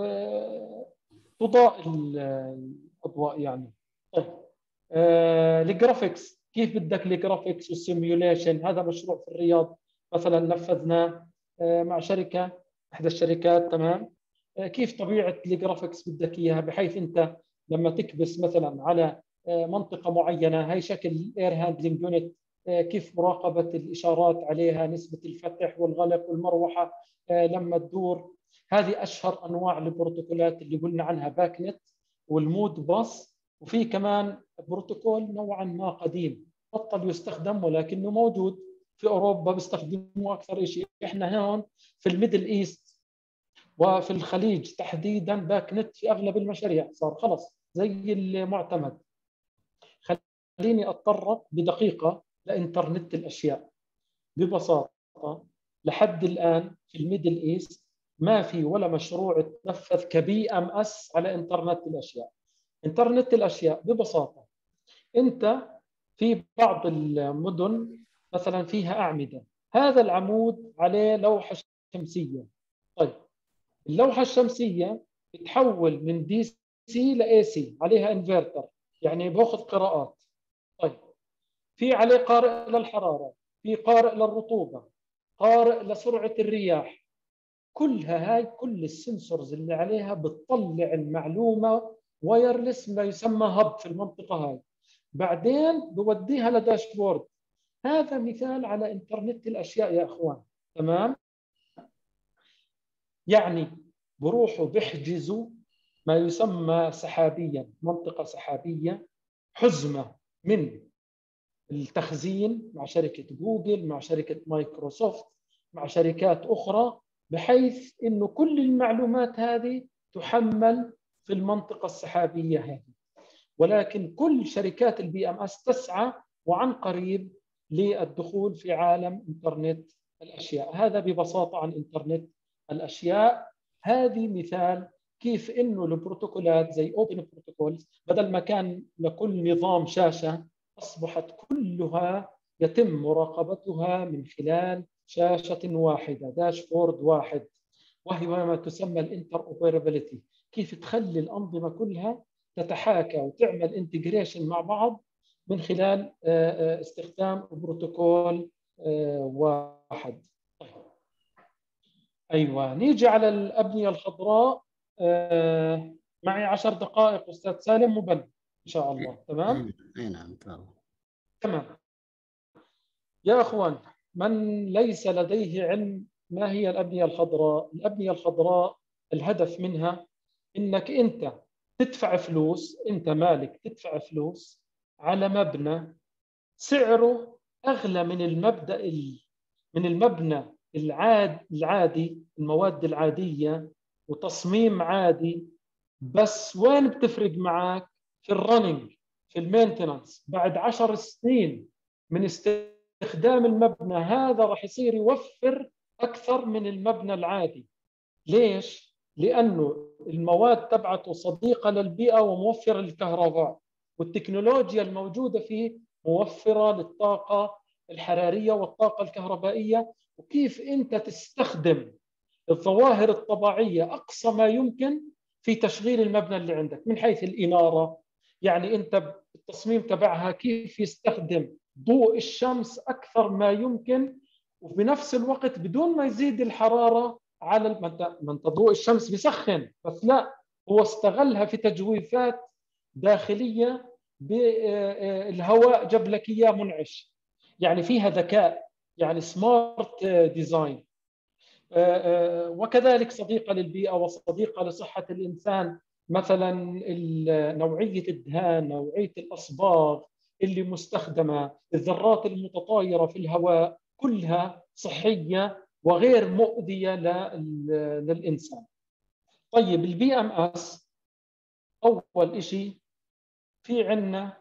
S2: تضاء الاضواء يعني. طيب آه الجرافيكس، كيف بدك الجرافيكس والسيميوليشن؟ هذا مشروع في الرياض مثلا نفذناه آه مع شركه، احدى الشركات. تمام. آه كيف طبيعه الجرافيكس بدك اياها، بحيث انت لما تكبس مثلا على منطقة معينة، هي شكل اير هاندلنج يونت، كيف مراقبة الإشارات عليها، نسبة الفتح والغلق والمروحة لما تدور. هذه أشهر أنواع البروتوكولات اللي قلنا عنها، باك نت والمود باص. وفي كمان بروتوكول نوعا ما قديم بطل يستخدم ولكنه موجود في أوروبا، بيستخدموه أكثر شيء. إحنا هون في الميدل إيست وفي الخليج تحديدا باك نت في أغلب المشاريع صار خلص زي المعتمد. خليني أتطرق بدقيقة لإنترنت الأشياء. ببساطة لحد الآن في الميدل إيست ما في ولا مشروع تنفذ كبي أم أس على إنترنت الأشياء. إنترنت الأشياء ببساطة، أنت في بعض المدن مثلا فيها أعمدة، هذا العمود عليه لوحة شمسية. طيب اللوحة الشمسية بتحول من دي سي ل A C، عليها انفرتر يعني باخذ قراءات. طيب في عليه قارئ للحرارة، في قارئ للرطوبة، قارئ لسرعة الرياح. كلها هاي كل السنسورز اللي عليها بتطلع المعلومة وايرلس ما يسمى هب في المنطقة هاي، بعدين بوديها لداشبورد. هذا مثال على إنترنت الأشياء يا أخوان. تمام؟ يعني بروحوا بيحجزوا ما يسمى سحابيا، منطقة سحابية، حزمة من التخزين مع شركة جوجل، مع شركة مايكروسوفت، مع شركات أخرى، بحيث إنه كل المعلومات هذه تحمل في المنطقة السحابية هذه. ولكن كل شركات البي ام اس تسعى وعن قريب للدخول في عالم إنترنت الأشياء. هذا ببساطة عن إنترنت الأشياء. هذه مثال كيف إنه البروتوكولات زي اوبن بروتوكولز بدل ما كان لكل نظام شاشة، أصبحت كلها يتم مراقبتها من خلال شاشة واحدة، داشبورد واحد. وهي ما تسمى الانتر اوبرابيلتي، كيف تخلي الأنظمة كلها تتحاكى وتعمل انتجريشن مع بعض من خلال استخدام بروتوكول واحد. طيب. أيوة، نيجي على الأبنية الخضراء. معي عشر دقائق أستاذ سالم مبن إن شاء الله. تمام؟
S1: أي نعم.
S2: تمام. يا أخوان، من ليس لديه علم ما هي الأبنية الخضراء؟ الأبنية الخضراء الهدف منها إنك أنت تدفع فلوس، أنت مالك تدفع فلوس على مبنى سعره أغلى من المبدأ من المبنى العاد العادي، المواد العادية وتصميم عادي، بس وين بتفرق معك؟ في الرننج، في المينتنانس. بعد عشر سنين من استخدام المبنى هذا راح يصير يوفر أكثر من المبنى العادي. ليش؟ لأنه المواد تبعته صديقة للبيئة وموفرة للكهرباء، والتكنولوجيا الموجودة فيه موفرة للطاقة الحرارية والطاقة الكهربائية، وكيف أنت تستخدم الظواهر الطبيعية أقصى ما يمكن في تشغيل المبنى اللي عندك من حيث الإنارة. يعني أنت التصميم تبعها كيف يستخدم ضوء الشمس أكثر ما يمكن، وبنفس الوقت بدون ما يزيد الحرارة على ما انت ضوء الشمس بيسخن، بس لا، هو استغلها في تجويفات داخلية بالهواء، جاب لك اياه منعش، يعني فيها ذكاء، يعني سمارت ديزاين. وكذلك صديقة للبيئة وصديقة لصحة الإنسان. مثلا نوعية الدهان، نوعية الأصباغ اللي مستخدمة، الذرات المتطايرة في الهواء، كلها صحية وغير مؤذية للإنسان. طيب، البي ام اس أول شيء في عنا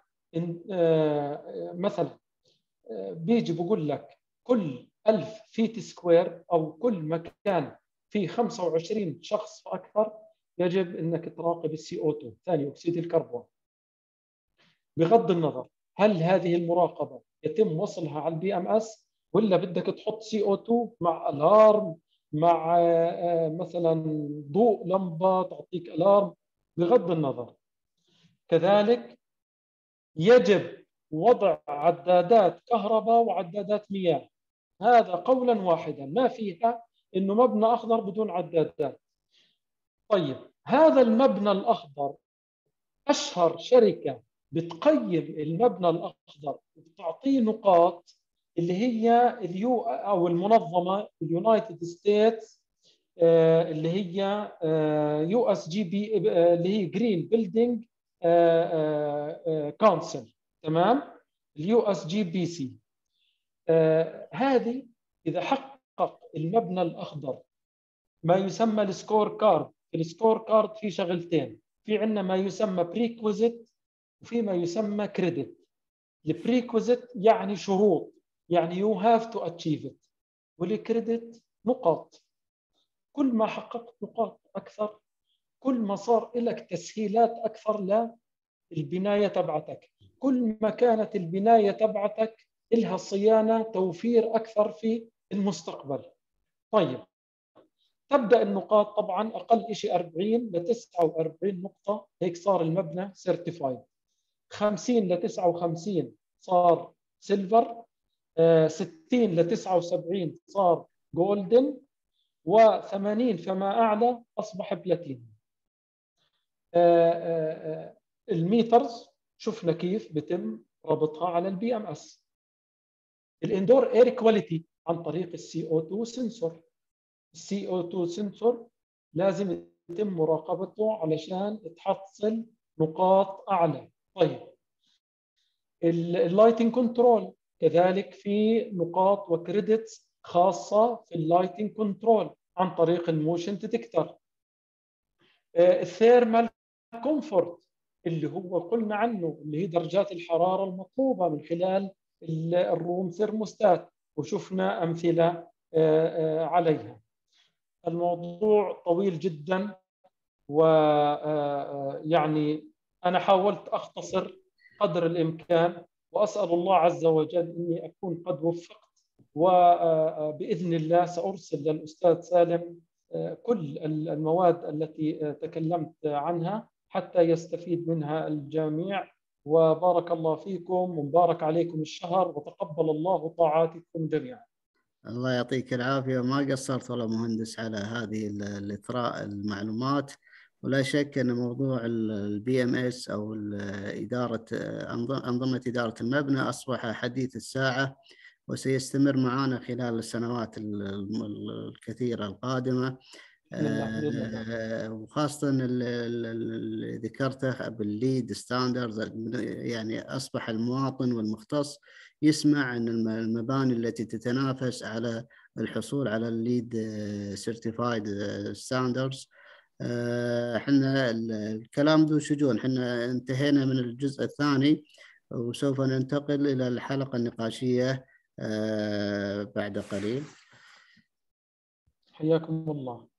S2: مثلا بيجي بقول لك كل ألف فيت سكوير أو كل مكان فيه خمسة وعشرين شخص فأكثر يجب أنك تراقب السي أو اثنين، ثاني أكسيد الكربون. بغض النظر هل هذه المراقبة يتم وصلها على البي ام اس ولا بدك تحط سي او اثنين مع الارم، مع مثلا ضوء لمبة تعطيك الارم، بغض النظر. كذلك يجب وضع عدادات كهرباء وعدادات مياه، هذا قولا واحدا، ما فيها انه مبنى اخضر بدون عدادات. طيب، هذا المبنى الاخضر اشهر شركه بتقيم المبنى الاخضر وبتعطيه نقاط اللي هي اليو او المنظمه اليونايتد ستيتس، اللي هي يو اس جي بي، اللي هي جرين بيلدينج كونسل. تمام، اليو اس جي بي سي. هذه اذا حقق المبنى الاخضر ما يسمى السكور كارد. في السكور كارد في شغلتين، في عندنا ما يسمى بريكوزيت وفي ما يسمى كريدت. البريكوزيت يعني شروط، يعني يو هاف تو اتشيف ات، والكريدت نقاط. كل ما حققت نقاط اكثر كل ما صار لك تسهيلات اكثر للبنايه تبعتك، كل ما كانت البنايه تبعتك لها صيانه توفير اكثر في المستقبل. طيب، تبدا النقاط طبعا اقل شيء أربعين ل تسعة وأربعين نقطه، هيك صار المبنى سيرتيفايد. خمسين ل تسعة وخمسين صار سيلفر، ستين ل تسعة وسبعين صار جولدن، وثمانين فما اعلى اصبح بلاتينيوم. الميترز شفنا كيف بتم ربطها على البي ام اس. الاندور اير كواليتي عن طريق السي او اثنين سنسور. السي او اثنين سنسور لازم يتم مراقبته علشان تحصل نقاط اعلى. طيب، اللايتنج كنترول كذلك في نقاط وكريدتس خاصه في اللايتنج كنترول عن طريق الموشن ديتكتور. الثيرمال كومفورت اللي هو قلنا عنه، اللي هي درجات الحراره المطلوبه من خلال الروم ثيرموستات، وشفنا امثله عليها. الموضوع طويل جدا، ويعني انا حاولت اختصر قدر الامكان، واسال الله عز وجل اني اكون قد وفقت، وباذن الله سارسل للاستاذ سالم كل المواد التي تكلمت عنها حتى يستفيد منها الجميع. وبارك الله فيكم ومبارك عليكم الشهر، وتقبل الله طاعاتكم جميعا.
S1: الله يعطيك العافية، ما قصرت والله مهندس على هذه الإثراء المعلومات. ولا شك أن موضوع البي ام اس أو إدارة أنظمة إدارة المبنى أصبح حديث الساعة، وسيستمر معنا خلال السنوات الكثيرة القادمة. وخاصة اللي ذكرته بالليد ستاندرز، يعني أصبح المواطن والمختص يسمع عن المباني التي تتنافس على الحصول على الليد سيرتيفايد ستاندرز. احنا الكلام ذو شجون، احنا انتهينا من الجزء الثاني، وسوف ننتقل إلى الحلقة النقاشية بعد قليل.
S2: حياكم الله.